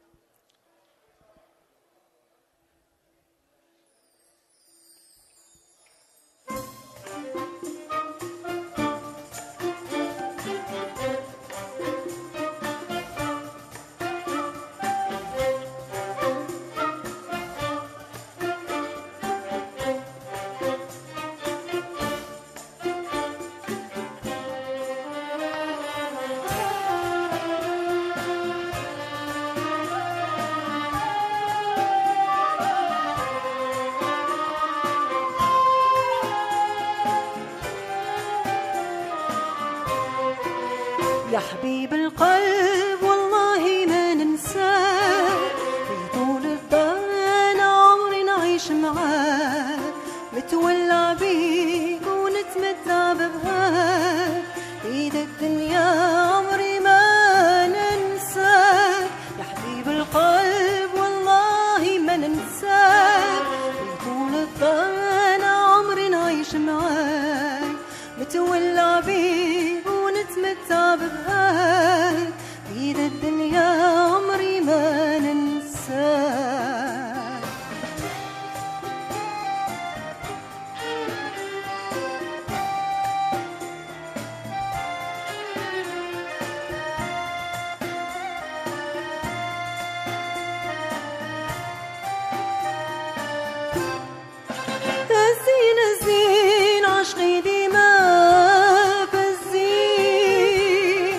يا حبيب القلب والله ما ننساك في طول الدار عمري نعيش معاك متولع بيك ونتمتع بهواك ايد الدنيا عمري ما ننساك يا حبيب القلب والله ما ننساك في طول الدار عمري نعيش معاك متولع بيك ونتمتع بهواك بيد الدنيا عمري ما ننساك الزين الزين عشقي ديما بالزين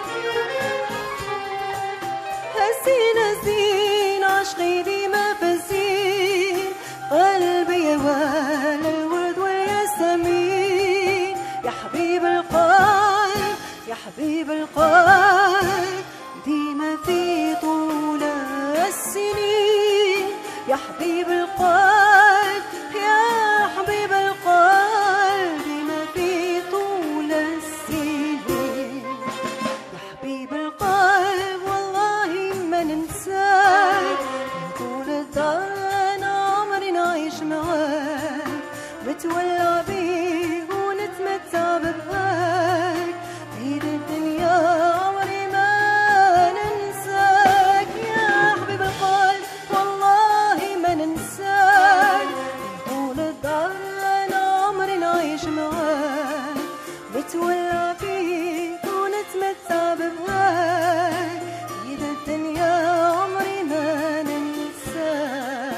الزين الزين عشقي ديما بالزين قلبي يا ولا الورد والياسمين يا حبيب القلب يا حبيب القلب ديما في طول السنين يا حبيب القلب يا حبيب القلب ديما في طول السنين يا حبيب القلب والله ما ننساك طول الدار أنا عمري نعيش معاك متولع بيك ونتمتع بهواك بيد الدنيا عمري ما ننساك يا حبيب القلب والله ما ننساك طول الدار أنا عمري نعيش معاك متولع بيك ونتمتع بهواك بيد الدنيا عمري ما ننساك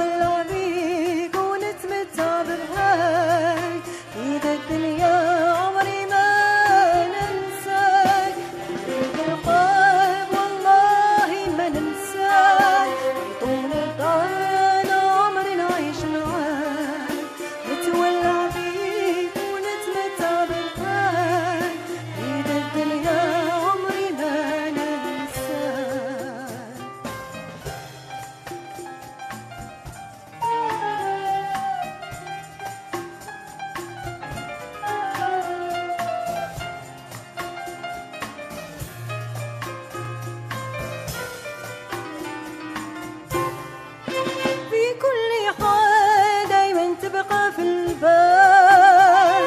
نتولع بيك ونتمتع بهاي ايد الدنيا عمري ما ننساك بالقلب والله ما ننساك طول الدار عمري نعيش معاك نتولع بيك ونتمتع بهاي ايد الدنيا عمري ما ننساك في كل حال دايما تبقى في البال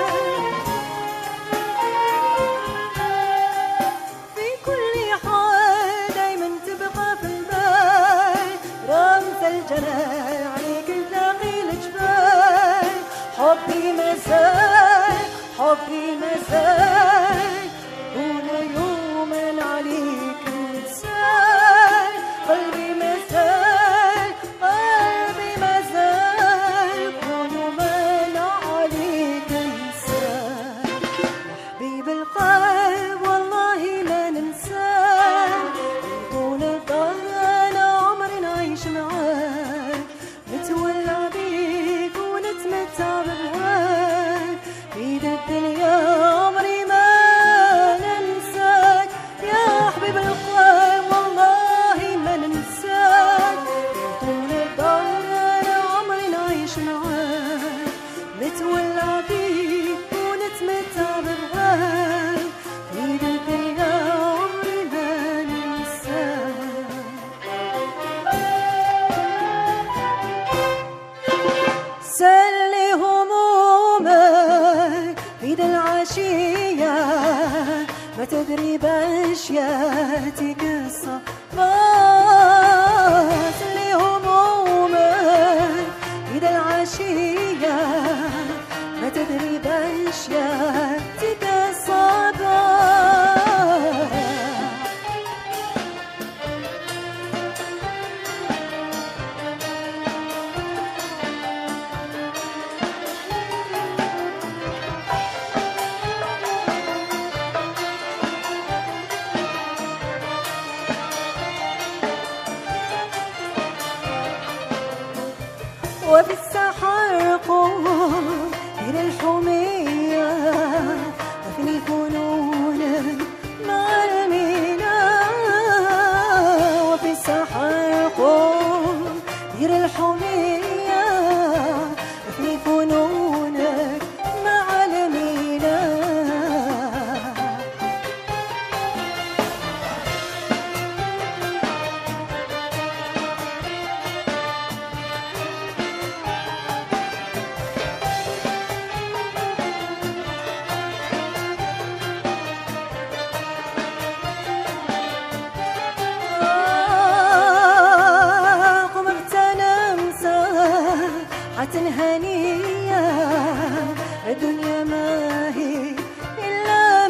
في كل حال دايما تبقى في البال رمز الجنان عليك تلاقي الجبال حبي مازال حبي مازال ولا يوما عليك انسان قلبي مازال قلبي مازال كل يوما عليك انسان حبيب القلب والله ما ننساك طول الدار عمري نعيش معاك نتولع بيك ونتمتع بهواك ايد الدنيا عمري ما ننساك يا حبيب القلب والله ما ننساك طول الدار عمري نعيش معاك نتولع بيك ونتمتع بهواك ايد الدنيا عمري ما ننساك سلي همومك في ايد العشية ما تدري بأشياتك الصباح سلي همومك في ايد العشية ما تدري بأشياتك الصباح وفي السحر قوم إلى الحمية وفي فنون معلمينا وفي السحر قوم إلى الحمية وفي فنون معلمينا قم اغتنم ساعة هنية الدنيا ما هي إلا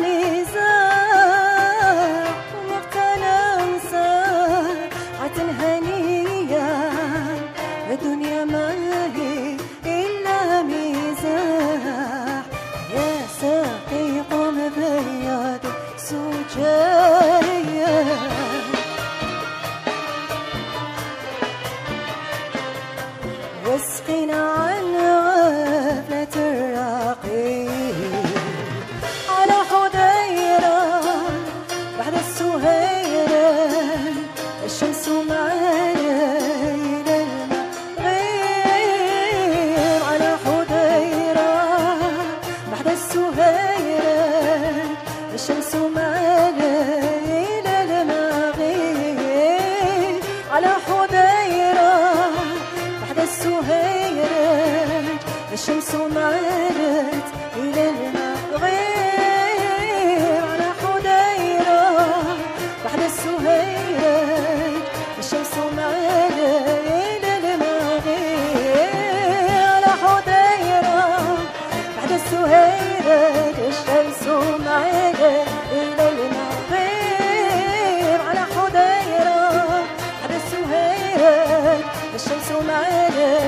ميزان قم اغتنم ساعة هنية الدنيا ما هي إلا ميزان يا ساقي قم بيد سجايا واسقنا عن غفلة الرقيب على حديرة بعد السهيرة الشمس معنا إلى المغيب على حديرة بعد السهيرة الشمس معنا إلى المغيب على حديرة السهيرة الشمس مالت إلى المغيب على حديرة بعد السهيرة الشمس مالت إلى المغيب على حديرة بعد السهيرة الشمس مالت إلى المغيب على حديرة بعد السهيرة الشمس مالت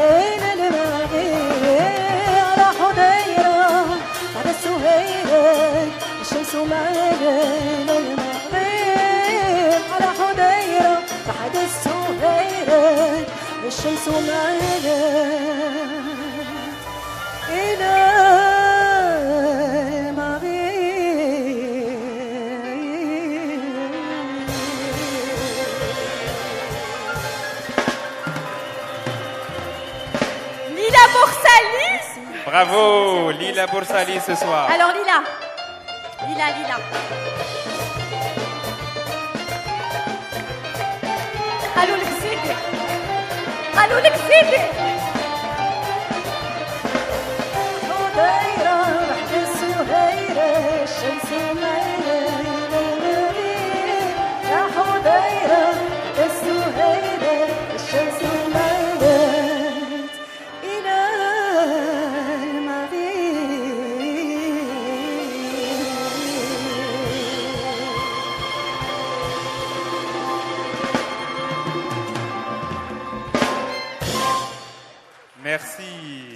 Bravo, Lila Boursali ce soir. Alors Lila. قالوا لك زيدي قالوا لك زيدي دايرة وحد السهيرة الشمس مايلة يا حديرة السهيرة الشمس مايلة إلى Merci.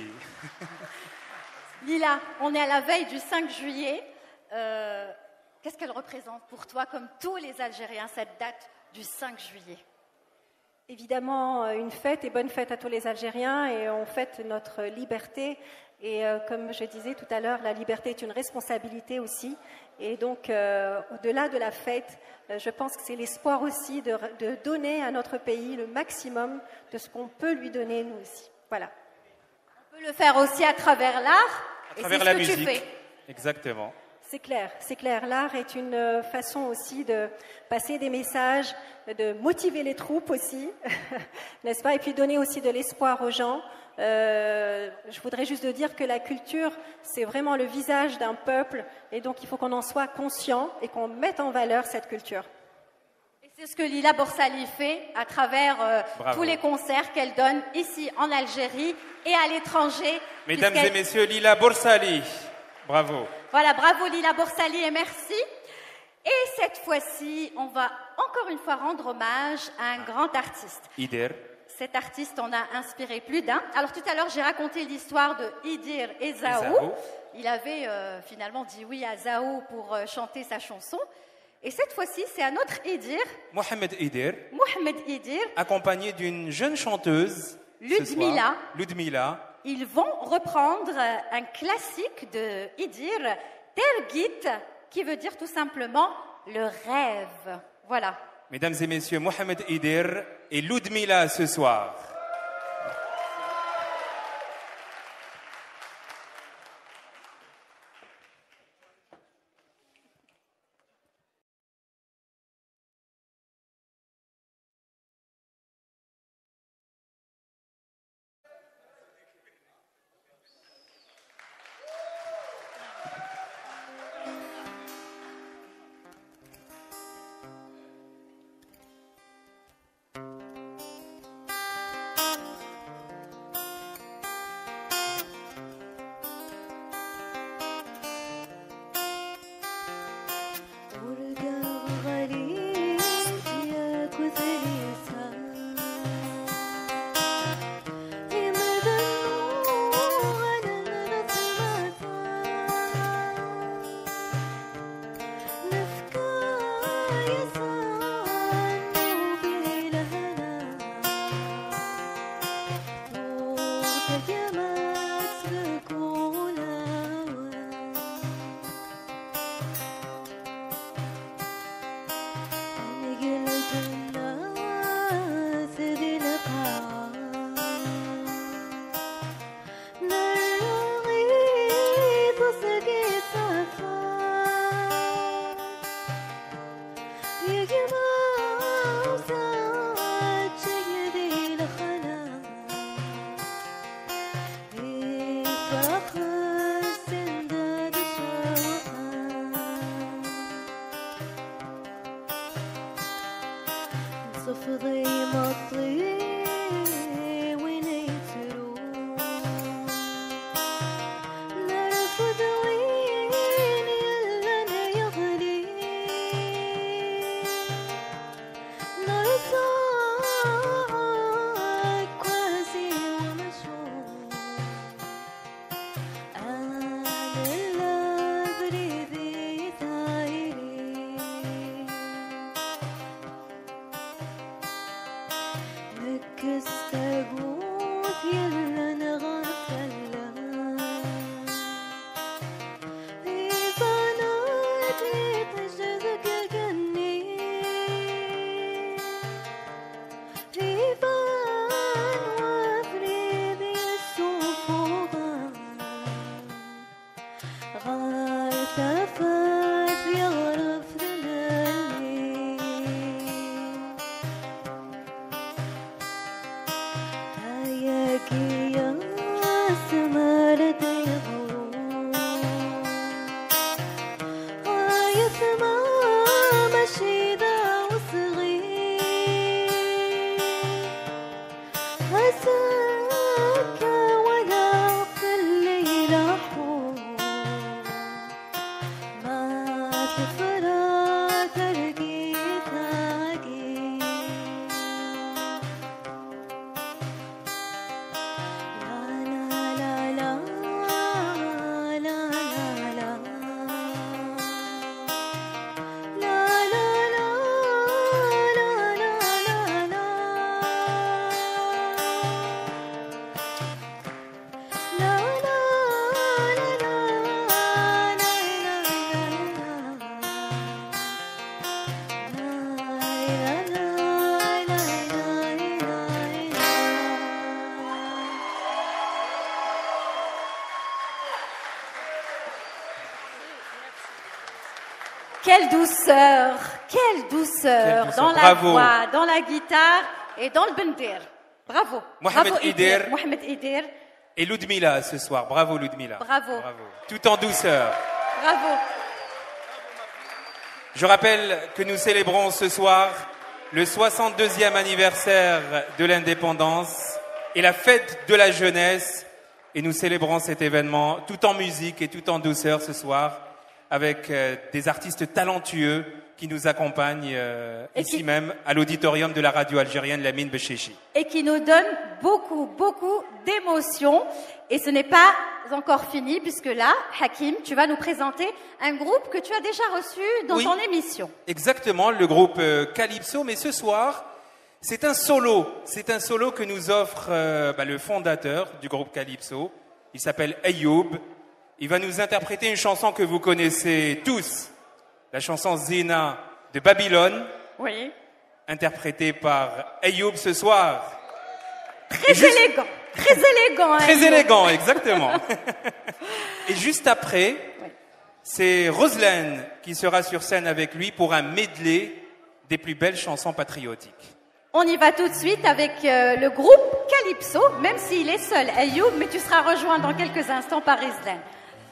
Lila, on est à la veille du 5 juillet. Qu'est-ce qu'elle représente pour toi, comme tous les Algériens, cette date du 5 juillet? Évidemment, une fête et bonne fête à tous les Algériens et on fête notre liberté. Et comme je disais tout à l'heure, la liberté est une responsabilité aussi. Et donc, au-delà de la fête, je pense que c'est l'espoir aussi de donner à notre pays le maximum de ce qu'on peut lui donner, nous aussi. Voilà. On peut le faire aussi à travers l'art. À travers la musique. Tu fais. Exactement. C'est clair. L'art est une façon aussi de passer des messages, de motiver les troupes aussi, n'est-ce pas? Et puis donner aussi de l'espoir aux gens. Je voudrais juste dire que la culture, c'est vraiment le visage d'un peuple, et donc il faut qu'on en soit conscient et qu'on mette en valeur cette culture. Et c'est ce que Lila Boursali fait à travers tous les concerts qu'elle donne ici en Algérie et à l'étranger. Mesdames et messieurs, Lila Boursali. Bravo. Voilà, bravo Lila Boursali et merci. Et cette fois-ci, on va encore une fois rendre hommage à un grand artiste. Idir. Cet artiste en a inspiré plus d'un. Alors tout à l'heure, j'ai raconté l'histoire de Idir et Zao. Il avait finalement dit oui à Zao pour chanter sa chanson. Et cette fois-ci, c'est un autre Idir. Mohamed Idir. Idir. Accompagné d'une jeune chanteuse. Ludmila. Ils vont reprendre un classique de Idir, Tergit, qui veut dire tout simplement le rêve. Voilà. Mesdames et messieurs, Mohamed Idir et Ludmila ce soir. Quelle douceur dans la Bravo. voix, dans la guitare et dans le bendir. Bravo. Mohamed Bravo, Idir. Mohamed Idir. Et Ludmila ce soir. Bravo Ludmila. Bravo. Tout en douceur. Bravo. Je rappelle que nous célébrons ce soir le 62e anniversaire de l'indépendance et la fête de la jeunesse. Et nous célébrons cet événement tout en musique et tout en douceur ce soir avec des artistes talentueux qui nous accompagnent ici même à l'auditorium de la radio algérienne Lamine Bechechi. Et qui nous donne beaucoup, beaucoup d'émotions. Et ce n'est pas encore fini puisque là, Hakim, tu vas nous présenter un groupe que tu as déjà reçu dans ton émission. Exactement, le groupe Calypso. Mais ce soir, c'est un solo. C'est un solo que nous offre le fondateur du groupe Calypso. Il s'appelle Ayoub. Il va nous interpréter une chanson que vous connaissez tous. La chanson Zina de Babylone. Oui. Interprétée par Ayoub ce soir. Très élégant. Très élégant. Très élégant, exactement. Et juste après, c'est Roselaine qui sera sur scène avec lui pour un medley des plus belles chansons patriotiques. On y va tout de suite avec le groupe Calypso, même s'il est seul, Ayoub, mais tu seras rejoint dans quelques instants par Roselaine.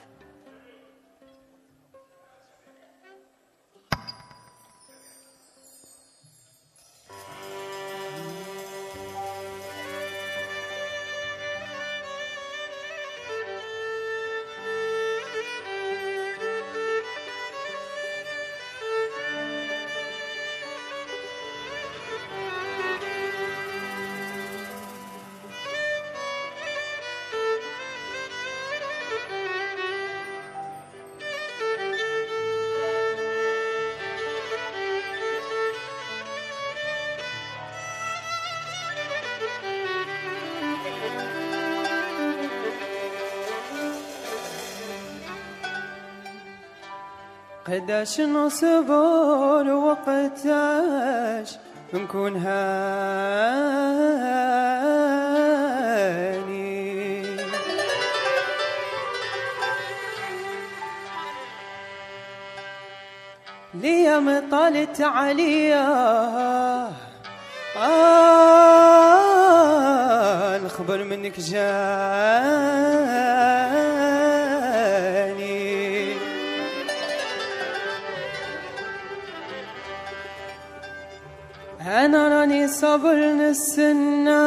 قداش نصبر وقتاش نكون هاني ليام طالت عليا الخبر منك جاني أنا راني صبر نستنى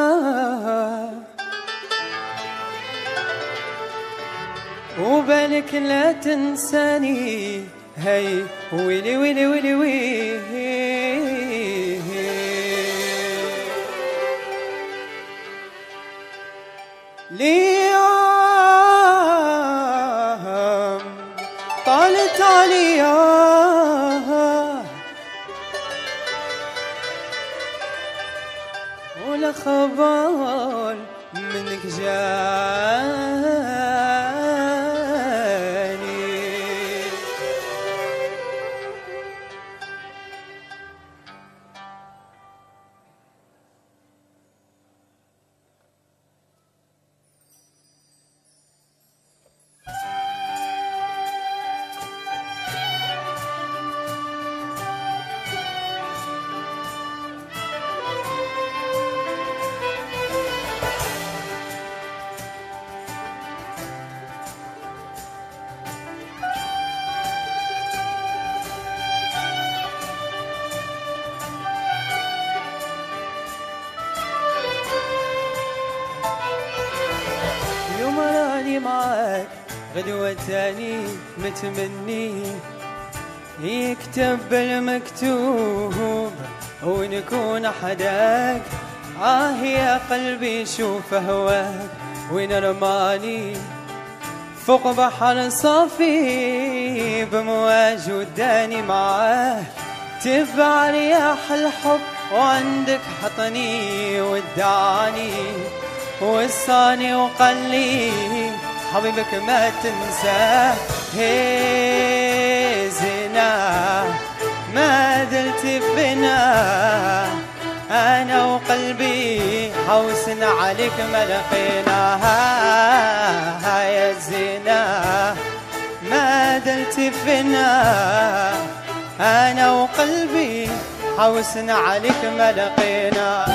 وبالك لا تنساني هاي ويلي ويلي ويلي ويلي ليام طالت عليا ولا خبر منك جاني غدوة تاني متمني يكتب بالمكتوب ونكون حداك. يا قلبي شوف هواك وين رماني فوق بحر صافي بمواج وداني معاه. تبع رياح الحب وعندك حطني ودعاني وصاني وقال لي حبيبك ما تنساه. هي زنا ما دلت بنا أنا وقلبي حوسنا عليك ما لقيناها. يا الزنا ما دلت بنا أنا وقلبي حوسنا عليك ما لقينا.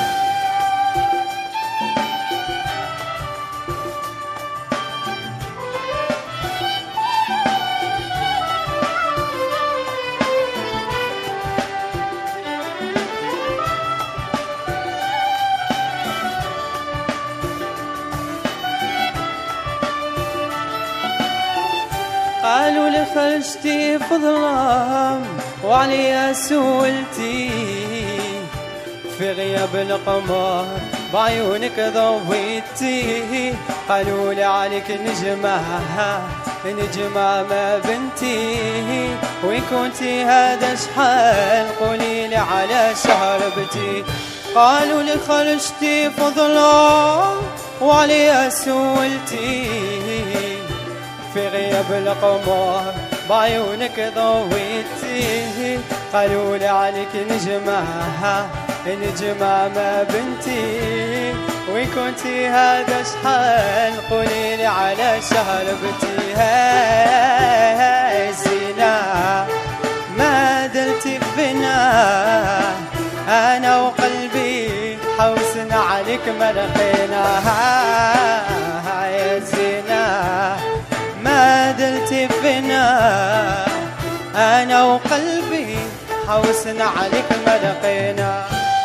قالوا لي خرجتي في ظلام وعليا سولتي في غياب القمر بعيونك ضويتي. قالوا لي عليك نجمة نجمة ما بنتي وين كنتي هذا شحال قولي لي على شهربتي. قالوا لي خرجتي في ظلام وعليا سولتي في غياب القمر بعيونك ضويتي. قالوا لي عليك نجمة نجمة ما بنتي وين كنتي هذا شحال قولي لي على شهربتي. هاي زينة ما دلتي بنا أنا وقلبي حوسنا عليك ما لقيناها. يا زينة ما دلتي بنا أنا وقلبي حوسنا عليك ما لقينا.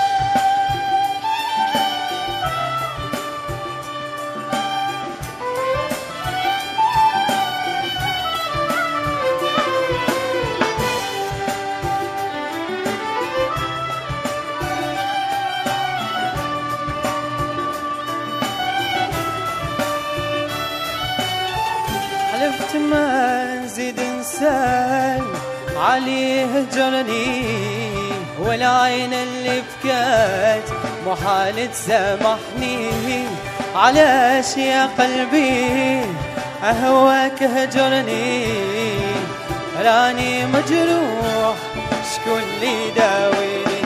حلفت ما نزيد نسال عليه هجرني والعين اللي بكات محال تسامحني. علاش يا قلبي أهواك هجرني راني مجروح شكون اللي داويني.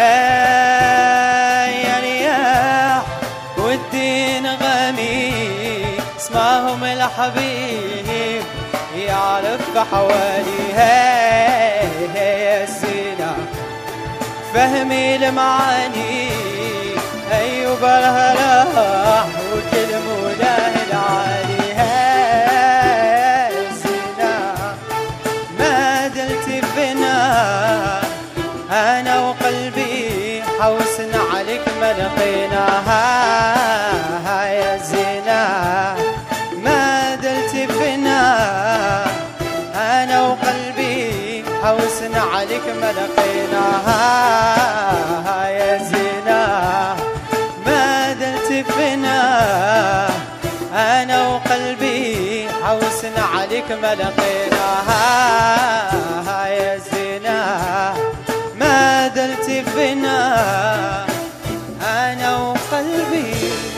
هاي يا رياح والدين غامي اسمعهم الحبيب يعرف بحوالي. هاي يا الزينة فهمي المعاني أيوب الهراح وكل مولاه العالي. هاي الزينة ما دلتي بنا أنا وقلبي حوسنا عليك ما لقيناها. يا الزينة ما دلتي بنا أنا وقلبي حوسنا عليك ما لقيناها. يا زينة ما دلتي بنا أنا وقلبي حوسنا عليك ما لقيناها. يا زينة ما دلتي بنا أنا وقلبي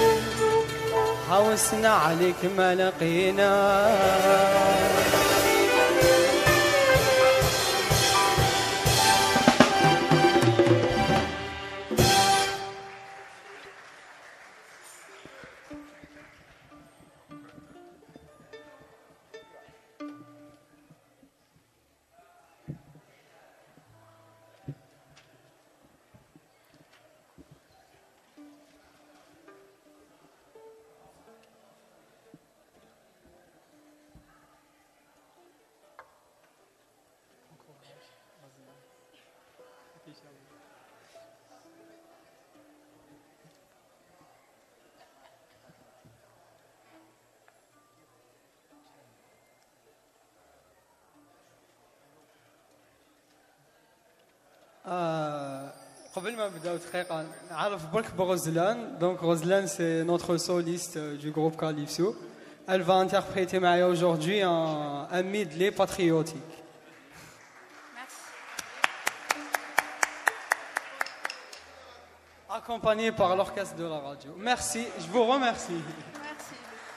حوسنا عليك ما لقينا. قبل ما نبداو دقيقه نعرف برك بغزلان. دونك Roselane c'est notre soliste du groupe Calypso. Elle va interpréter معايا aujourd'hui un medley patriotique. Accompagné par l'orchestre de la radio. Merci, je vous remercie. Merci.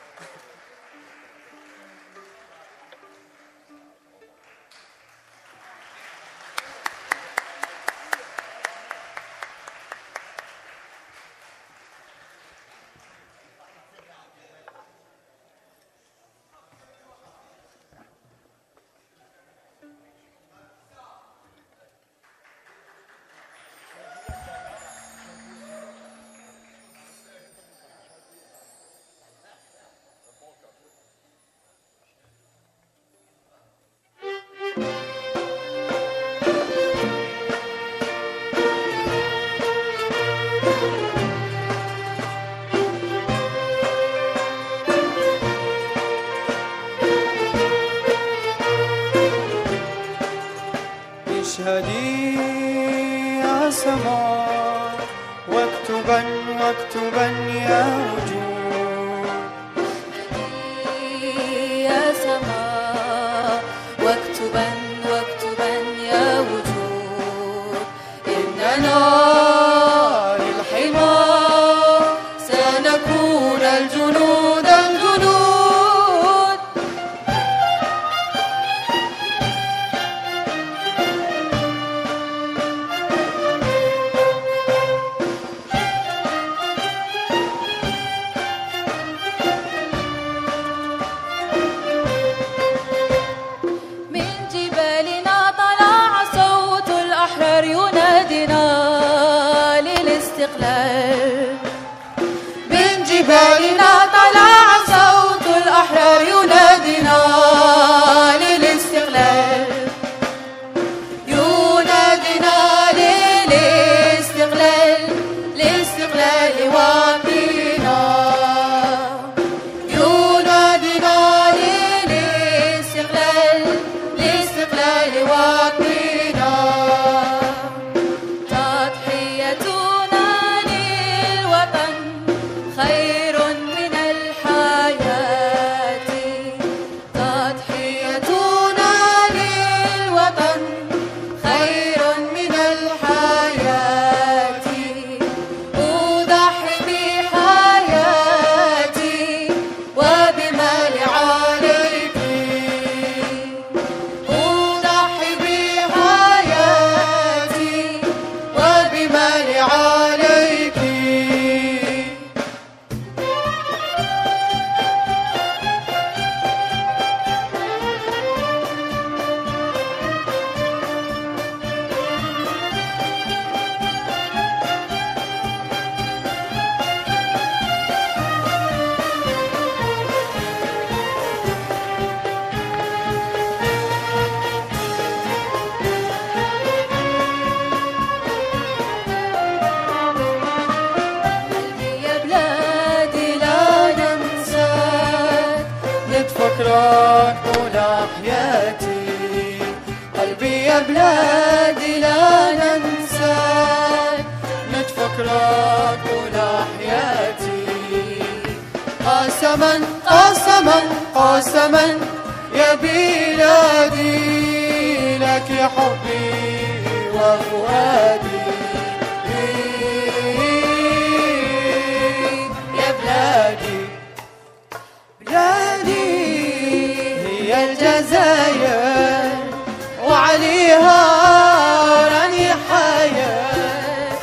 اشهدي يا سماء واكتبا واكتبا يا وجود. اشهدي يا سماء واكتبا واكتبا يا وجود. إننا للحمى سنكون الجنود الجنود. من جبالنا طلع صوت الأحرار ينادينا للاستقلال. ينادينا للاستقلال لاستقلال وطننا. ينادينا للاستقلال لاستقلال وطننا. تضحيتنا خير من الحياة. تضحيتنا للوطن خير من الحياة. أضحي بحياتي وبمالي عليك. أضحي بحياتي وبمالي عليك. نتفكرك طول حياتي. قلبي يا بلادي لا ننساك. نتفكرك طول حياتي. قسما قسما قسما يا بلادي لك حبي وفؤادي. يا بلادي بلادي هي الجزائر وعليها راني حياة.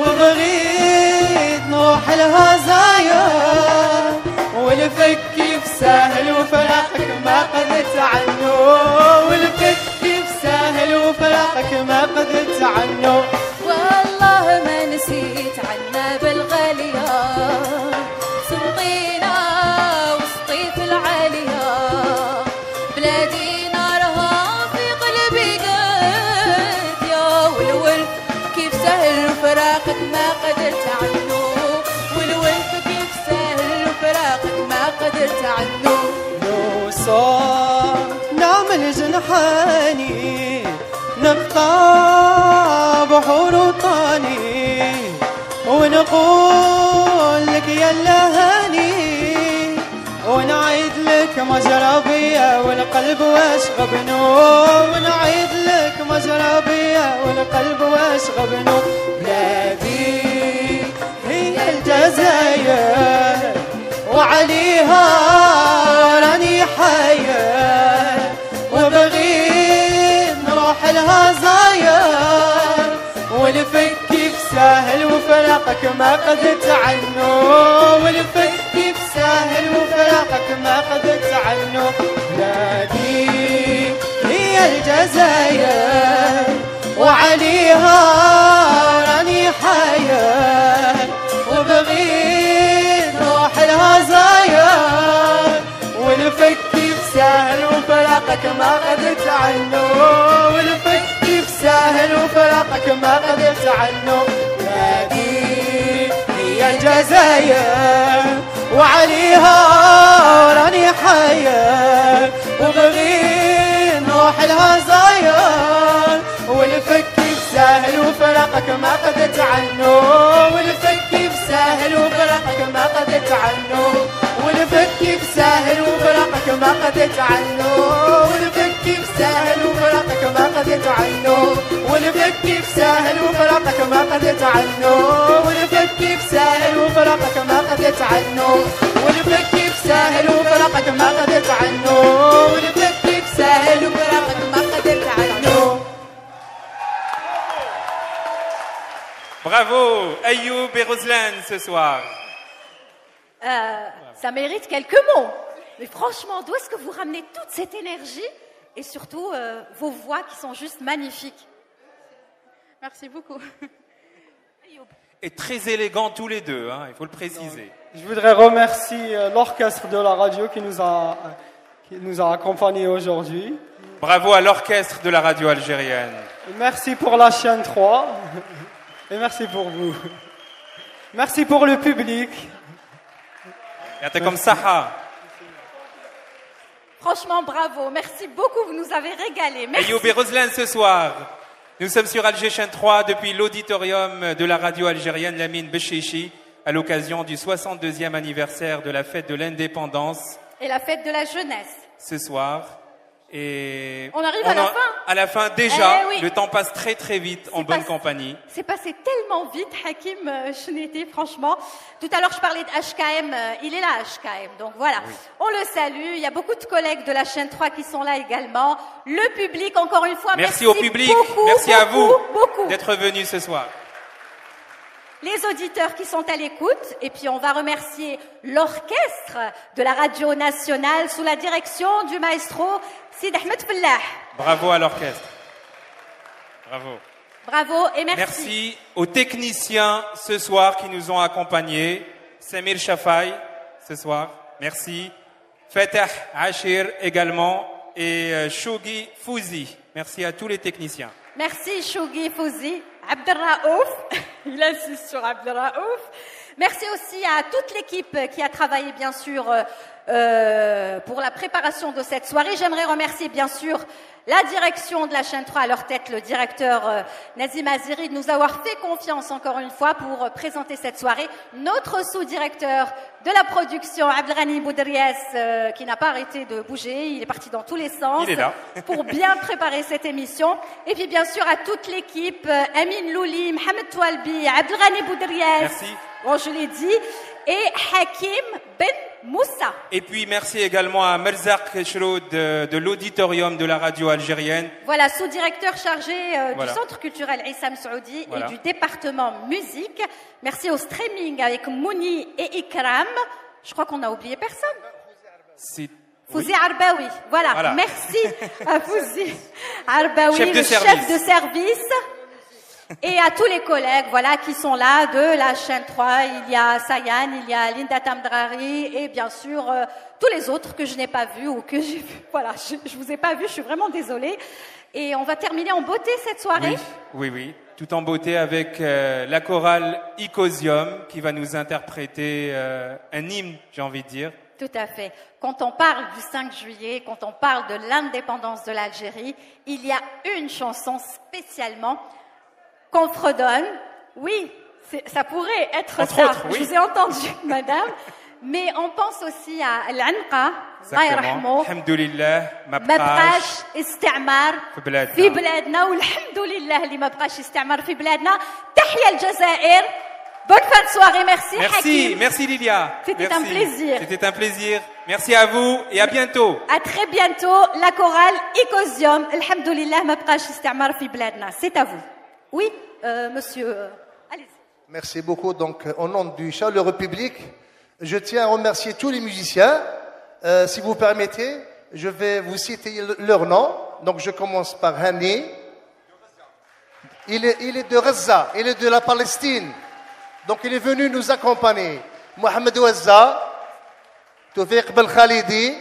وبغيت نروح لها زاير والفك كيف سهل وفراقك ما قدرت عنه. والفك كيف سهل وفراقك ما قدرت عنه. والله ما نسيت عنا بالغالية. سمطينا وسطي في العالية. بلادي نارها في قلبي قادية. والولف كيف سهل وفراقك ما قدرت عنه. والولف كيف سهل وفراقك ما قدرت عنه. نوصل نعمل جنحاني نقطع بحور وطاني. ونقول لك يا اللهاني ونعيد لك مجرى بيا والقلب واشغب نور ونعيد لك مجرى بيا والقلب واشغب نور بلادي هي الجزائر وعليها راني حيا وبغي نروح لها زاير والفك كيف ساهل وفراقك ما قدرت عنه والفك كيف ساهل وفراقك ما قدرت عنه بلادي هي الجزائر وعليها راني حيا وبغي نروح لها زاير والفك كيف ساهل وفراقك ما قدرت عنه والفك كيف ساهل وفراقك ما قدرت عنه بلادي هي الجزائر وعليها راني حيا وبغي نروح لها زاير والفك كيف ساهل وفراقك ما قدرت عنه والفك كيف ساهل وفراقك ما قدرت عنه والفك كيف ساهل وفراقك ما قدرت عنه والفك كيف ساهل وفراقك ما قدرت عنه والفك كيف ساهل وفراقك ما قدرت عنه والفك كيف ساهل وفراقك ما قدرت عنه والفك كيف ساهل وفراقك ما قدرت عنه والفك كيف ساهل وفراقك ما قدرت عنه. Bravo, Ayoub et Roselane ce soir. Ça mérite quelques mots. Mais franchement, d'où est-ce que vous ramenez toute cette énergie et surtout vos voix qui sont juste magnifiques? Merci beaucoup. Et très élégants tous les deux, hein, il faut le préciser. Je voudrais remercier l'orchestre de la radio qui nous a accompagnés aujourd'hui. Bravo à l'orchestre de la radio algérienne. Merci pour la chaîne 3 et merci pour vous. Merci pour le public. Et comme Saha. Franchement, bravo. Merci beaucoup. Vous nous avez régalé. Merci. Ayoub et Roselane ce soir. Nous sommes sur Alger Chaîne 3 depuis l'auditorium de la radio algérienne Lamine Bechichi à l'occasion du 62e anniversaire de la fête de l'indépendance. Et la fête de la jeunesse. Ce soir. Et on arrive à la fin. À la fin déjà, oui. Le temps passe très très vite en bonne compagnie. C'est passé tellement vite, Hakim Cheneti, franchement. Tout à l'heure, je parlais de HKM, il est là, HKM. Donc voilà, oui. On le salue. Il y a beaucoup de collègues de la chaîne 3 qui sont là également. Le public, encore une fois, merci au public, beaucoup, merci à vous beaucoup d'être venus ce soir. Les auditeurs qui sont à l'écoute, et puis on va remercier l'orchestre de la radio nationale sous la direction du maestro Sid Ahmed Fellah. Bravo à l'orchestre. Bravo. Bravo et merci. Merci aux techniciens ce soir qui nous ont accompagnés. Samir Shafai ce soir, merci. Fatah Achir également et Shougi Fouzi. Merci à tous les techniciens. Merci Shougi Fouzi. Abdelraouf, il insiste sur Abdelraouf. Merci aussi à toute l'équipe qui a travaillé bien sûr pour la préparation de cette soirée. J'aimerais remercier bien sûr la direction de la chaîne 3, à leur tête le directeur Nazim Aziri, de nous avoir fait confiance encore une fois pour présenter cette soirée. Notre sous-directeur de la production, Abdelghani Boudriès, qui n'a pas arrêté de bouger, il est parti dans tous les sens pour bien préparer cette émission. Et puis bien sûr à toute l'équipe, Amin Louli, Mohamed Toualbi, Abdelghani Boudriès, merci. Bon, je l'ai dit, et Hakim Ben Moussa. Et puis merci également à Merzak Chroud de l'auditorium de la radio algérienne. Voilà, sous-directeur chargé du centre culturel Issam Saoudi et du département musique. Merci au streaming avec Mouni et Ikram. Je crois qu'on n'a oublié personne. Fouzi Arbaoui. Voilà, merci à Fouzi Arbaoui, le chef de service. Et à tous les collègues, voilà, qui sont là de la chaîne 3. Il y a Sayan, il y a Linda Tamdrari et bien sûr tous les autres que je n'ai pas vus ou que j'ai vus. Voilà, je vous ai pas vus, je suis vraiment désolée. Et on va terminer en beauté cette soirée. Oui, tout en beauté avec la chorale Icosium qui va nous interpréter un hymne, j'ai envie de dire. Tout à fait. Quand on parle du 5 juillet, quand on parle de l'indépendance de l'Algérie, il y a une chanson spécialement qu'on fredonne. Oui, Ça pourrait être Entre ça. autres, oui. Je vous ai entendu, madame. Mais on pense aussi à العنقة الله يرحمه. الحمد لله ما ما بقاش بقاش استعمار في بلادنا. في بلادنا والحمد لله اللي ما بقاش استعمار في بلادنا. تحيا الجزائر. Bonne fin de soirée, merci Merci, Hakim. merci Lilia. C'était Merci. un plaisir. C'était un plaisir. Merci à vous et à bientôt. À très bientôt, la chorale Icosium. Alhamdoulilah, ma bqash istamar fi bladna. C'est à vous. Oui, monsieur. Allez-y. Merci beaucoup. Donc, au nom du chaleureux public, je tiens à remercier tous les musiciens. Si vous permettez, je vais vous citer leur nom. Donc, je commence par Hani. Il est de Gaza, il est de la Palestine. Donc, il est venu nous accompagner. Mohamed Ouazza, Toufiq Bel Khalidi.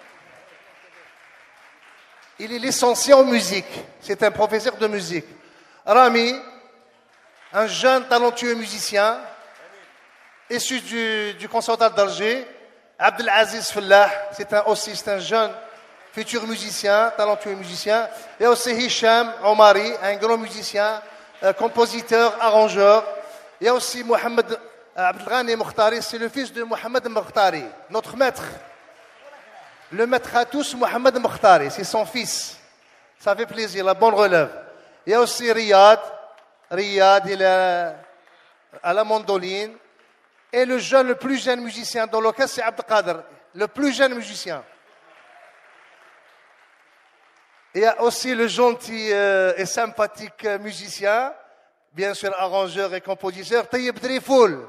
Il est licencié en musique. C'est un professeur de musique. Rami, un jeune talentueux musicien, issu du conservatoire d'Alger. Abdelaziz Fellah, c'est un jeune futur musicien, talentueux musicien. Et aussi Hicham Omari, un grand musicien, compositeur, arrangeur. Il y a aussi Mohamed Abdelghani Mokhtari, c'est le fils de Mohamed Mokhtari, notre maître. Le maître à tous, Mohamed Mokhtari, c'est son fils. Ça fait plaisir, la bonne relève. Il y a aussi Riyad, il est à la mandoline. Et le plus jeune musicien dans l'orchestre, c'est Abdelkader, le plus jeune musicien. Il y a aussi le gentil et sympathique musicien, bien sûr arrangeur et compositeur, Tayyib Drifoul.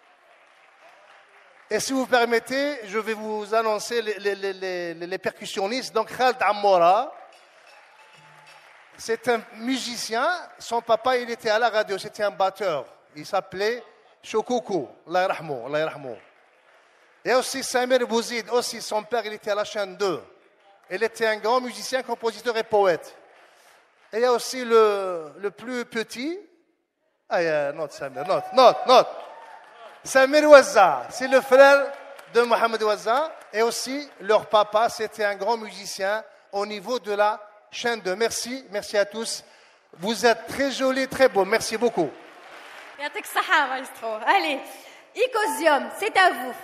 Et si vous permettez, je vais vous annoncer les percussionnistes. Donc Khaled Amoura, c'est un musicien, son papa il était à la radio, c'était un batteur. Il s'appelait Chokoukou, Allah yarhamou, Allah yarhamou. Et aussi Samir Bouzid, aussi son père il était à la chaîne 2. Il était un grand musicien, compositeur et poète. Et il y a aussi le plus petit, note Samir, note. Samir Ouazza, c'est le frère de Mohamed Ouazza. Et aussi leur papa, c'était un grand musicien au niveau de la chaîne 2. Merci à tous. Vous êtes très jolis, très beaux. Merci beaucoup. Yatek saha, maestro. Allez, Icosium, c'est à vous.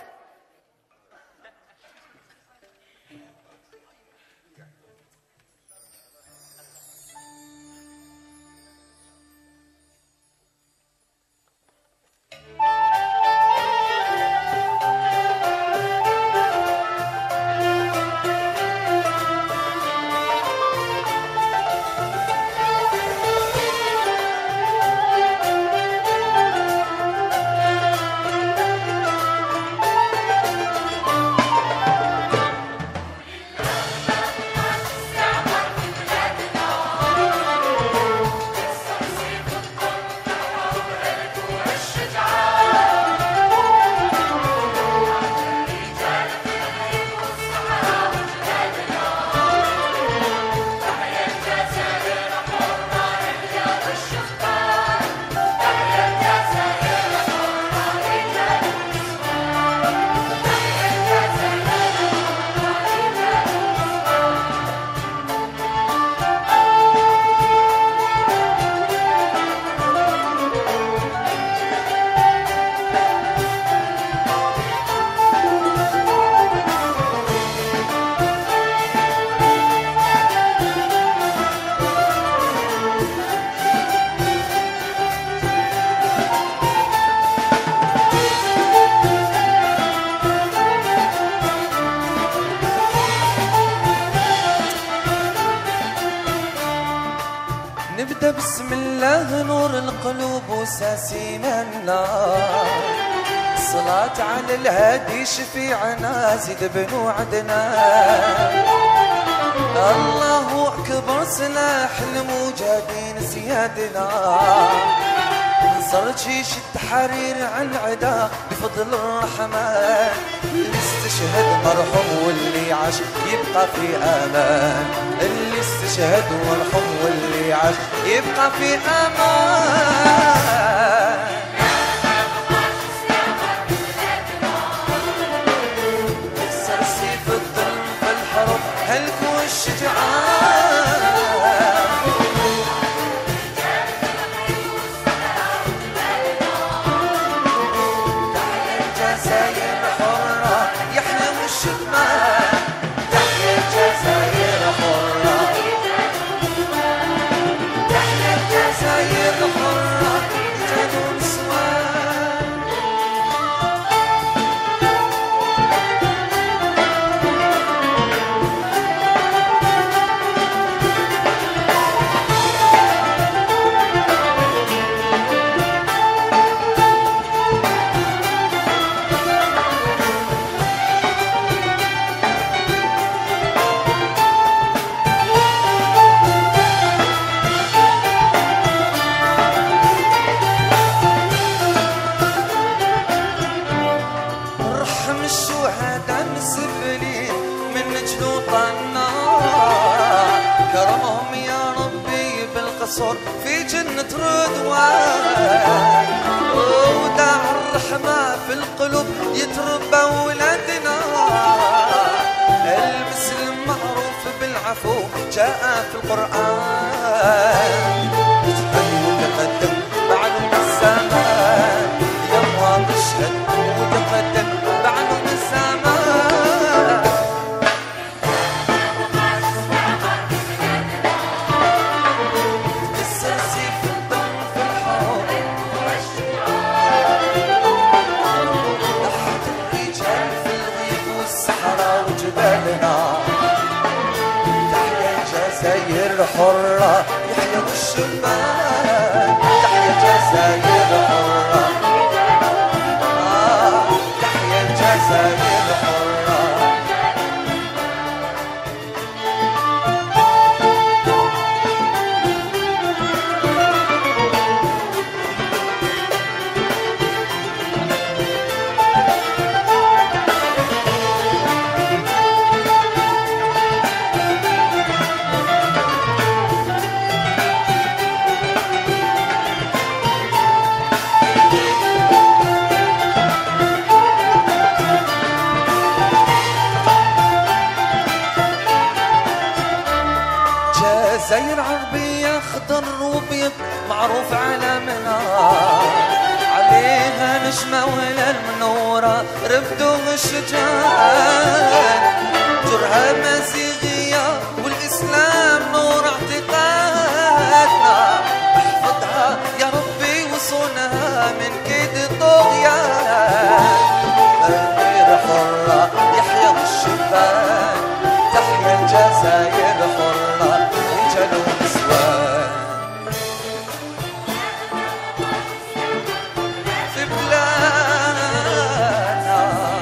نبدأ بسم الله نور القلوب وساسينا النار الصلاة على الهادي شفيعنا زيد بنو عدنا الله أكبر سلاح المجاهدين زيادنا نصر جيش التحرير عن عدا بفضل الرحمن اللي استشهد مرحوم واللي عاش يبقى في امان اللي استشهد مرحوم واللي عاش يبقى في امان كسر سيف الظلم في الحرب هلكوا الشجعان وطنا كرمهم يا ربي بالقصر في جنة رضوان وداع الرحمة في القلوب يتربى ولادنا المسلم معروف بالعفو جاء في القرآن وتقدم بعلوم الزمان يما تشهد وتقدم بعلوم الزمان السلسي في الدم في الحب تحت الرجال في الغيب والصحراء وجبالنا تحيا الجزائر حرة يحيى الشبان تحيا الجزائر حرة تحيا الجزائر حرة جزائر عربية خضر وبيض معروف علامنا عليها نجمة ولا المنورة رفدوا الشجان جرها مزيغية والإسلام نور اعتقادنا احفظها يا ربي وصونها من كيد الطغيان غير حرة يحيى الشبان تحيا الجزائر حرة رجال ونسوان في بلادنا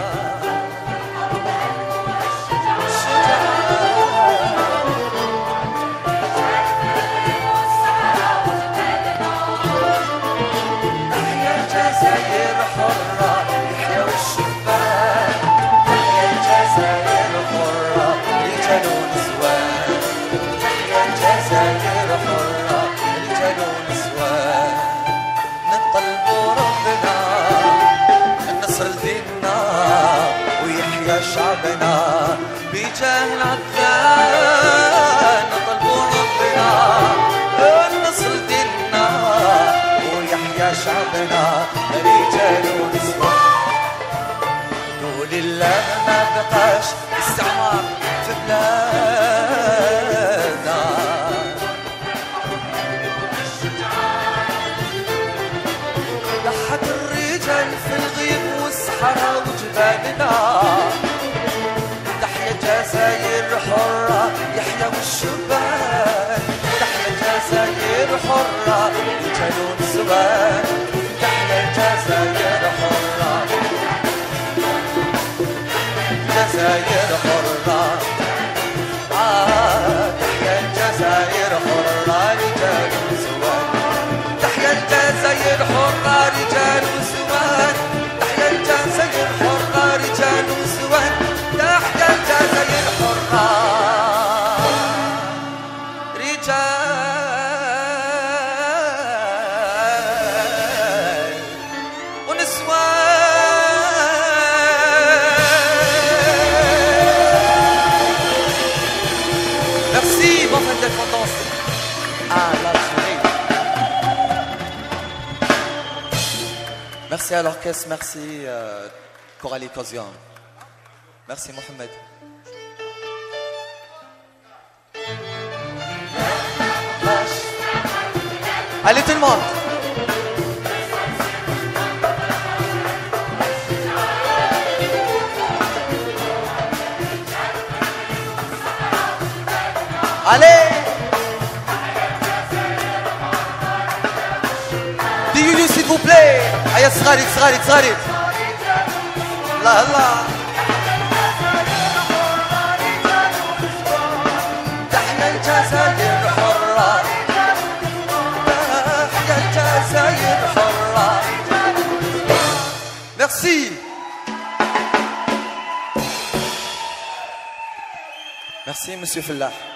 تحيا الجزائر حرة يحيى الشبان تحيا الجزائر حرة رجال ونسوان الجزائر حرة رجال ونسوان نطلبوا ربنا النصر لديننا ويحيى شعبنا بجاه العدلان نطلبوا ربنا النصر لديننا ويحيى شعبنا رجال ونسوان قول الله ما بقاش استعمار في بلادنا ضحت الرجال في الغيب والصحراء وجبالنا تحيا الجزائر حرة يحيى والشبان تحيا الجزائر حرة رجال ونسوان تحيا الجزائر حرة الجزائر حرة تحيا الجزائر حرة رجال ونسوان تحيا الجزائر حرة رجال ونسوان تحيا الجزائر حرة رجال ونسوان تحيا الجزائر حرة رجال ونسوان Merci, bonne fête d'indépendance à l'Algérie. Merci à l'orchestre, merci Coralie Kozian. Merci Mohamed. Allez tout le monde. Allez. Dis-lui s'il vous plaît. Aïe, صغاريت. لا لا. تحيا الجزائر حرة. تحيا الجزائر حرة. Merci. Merci, monsieur Fellah.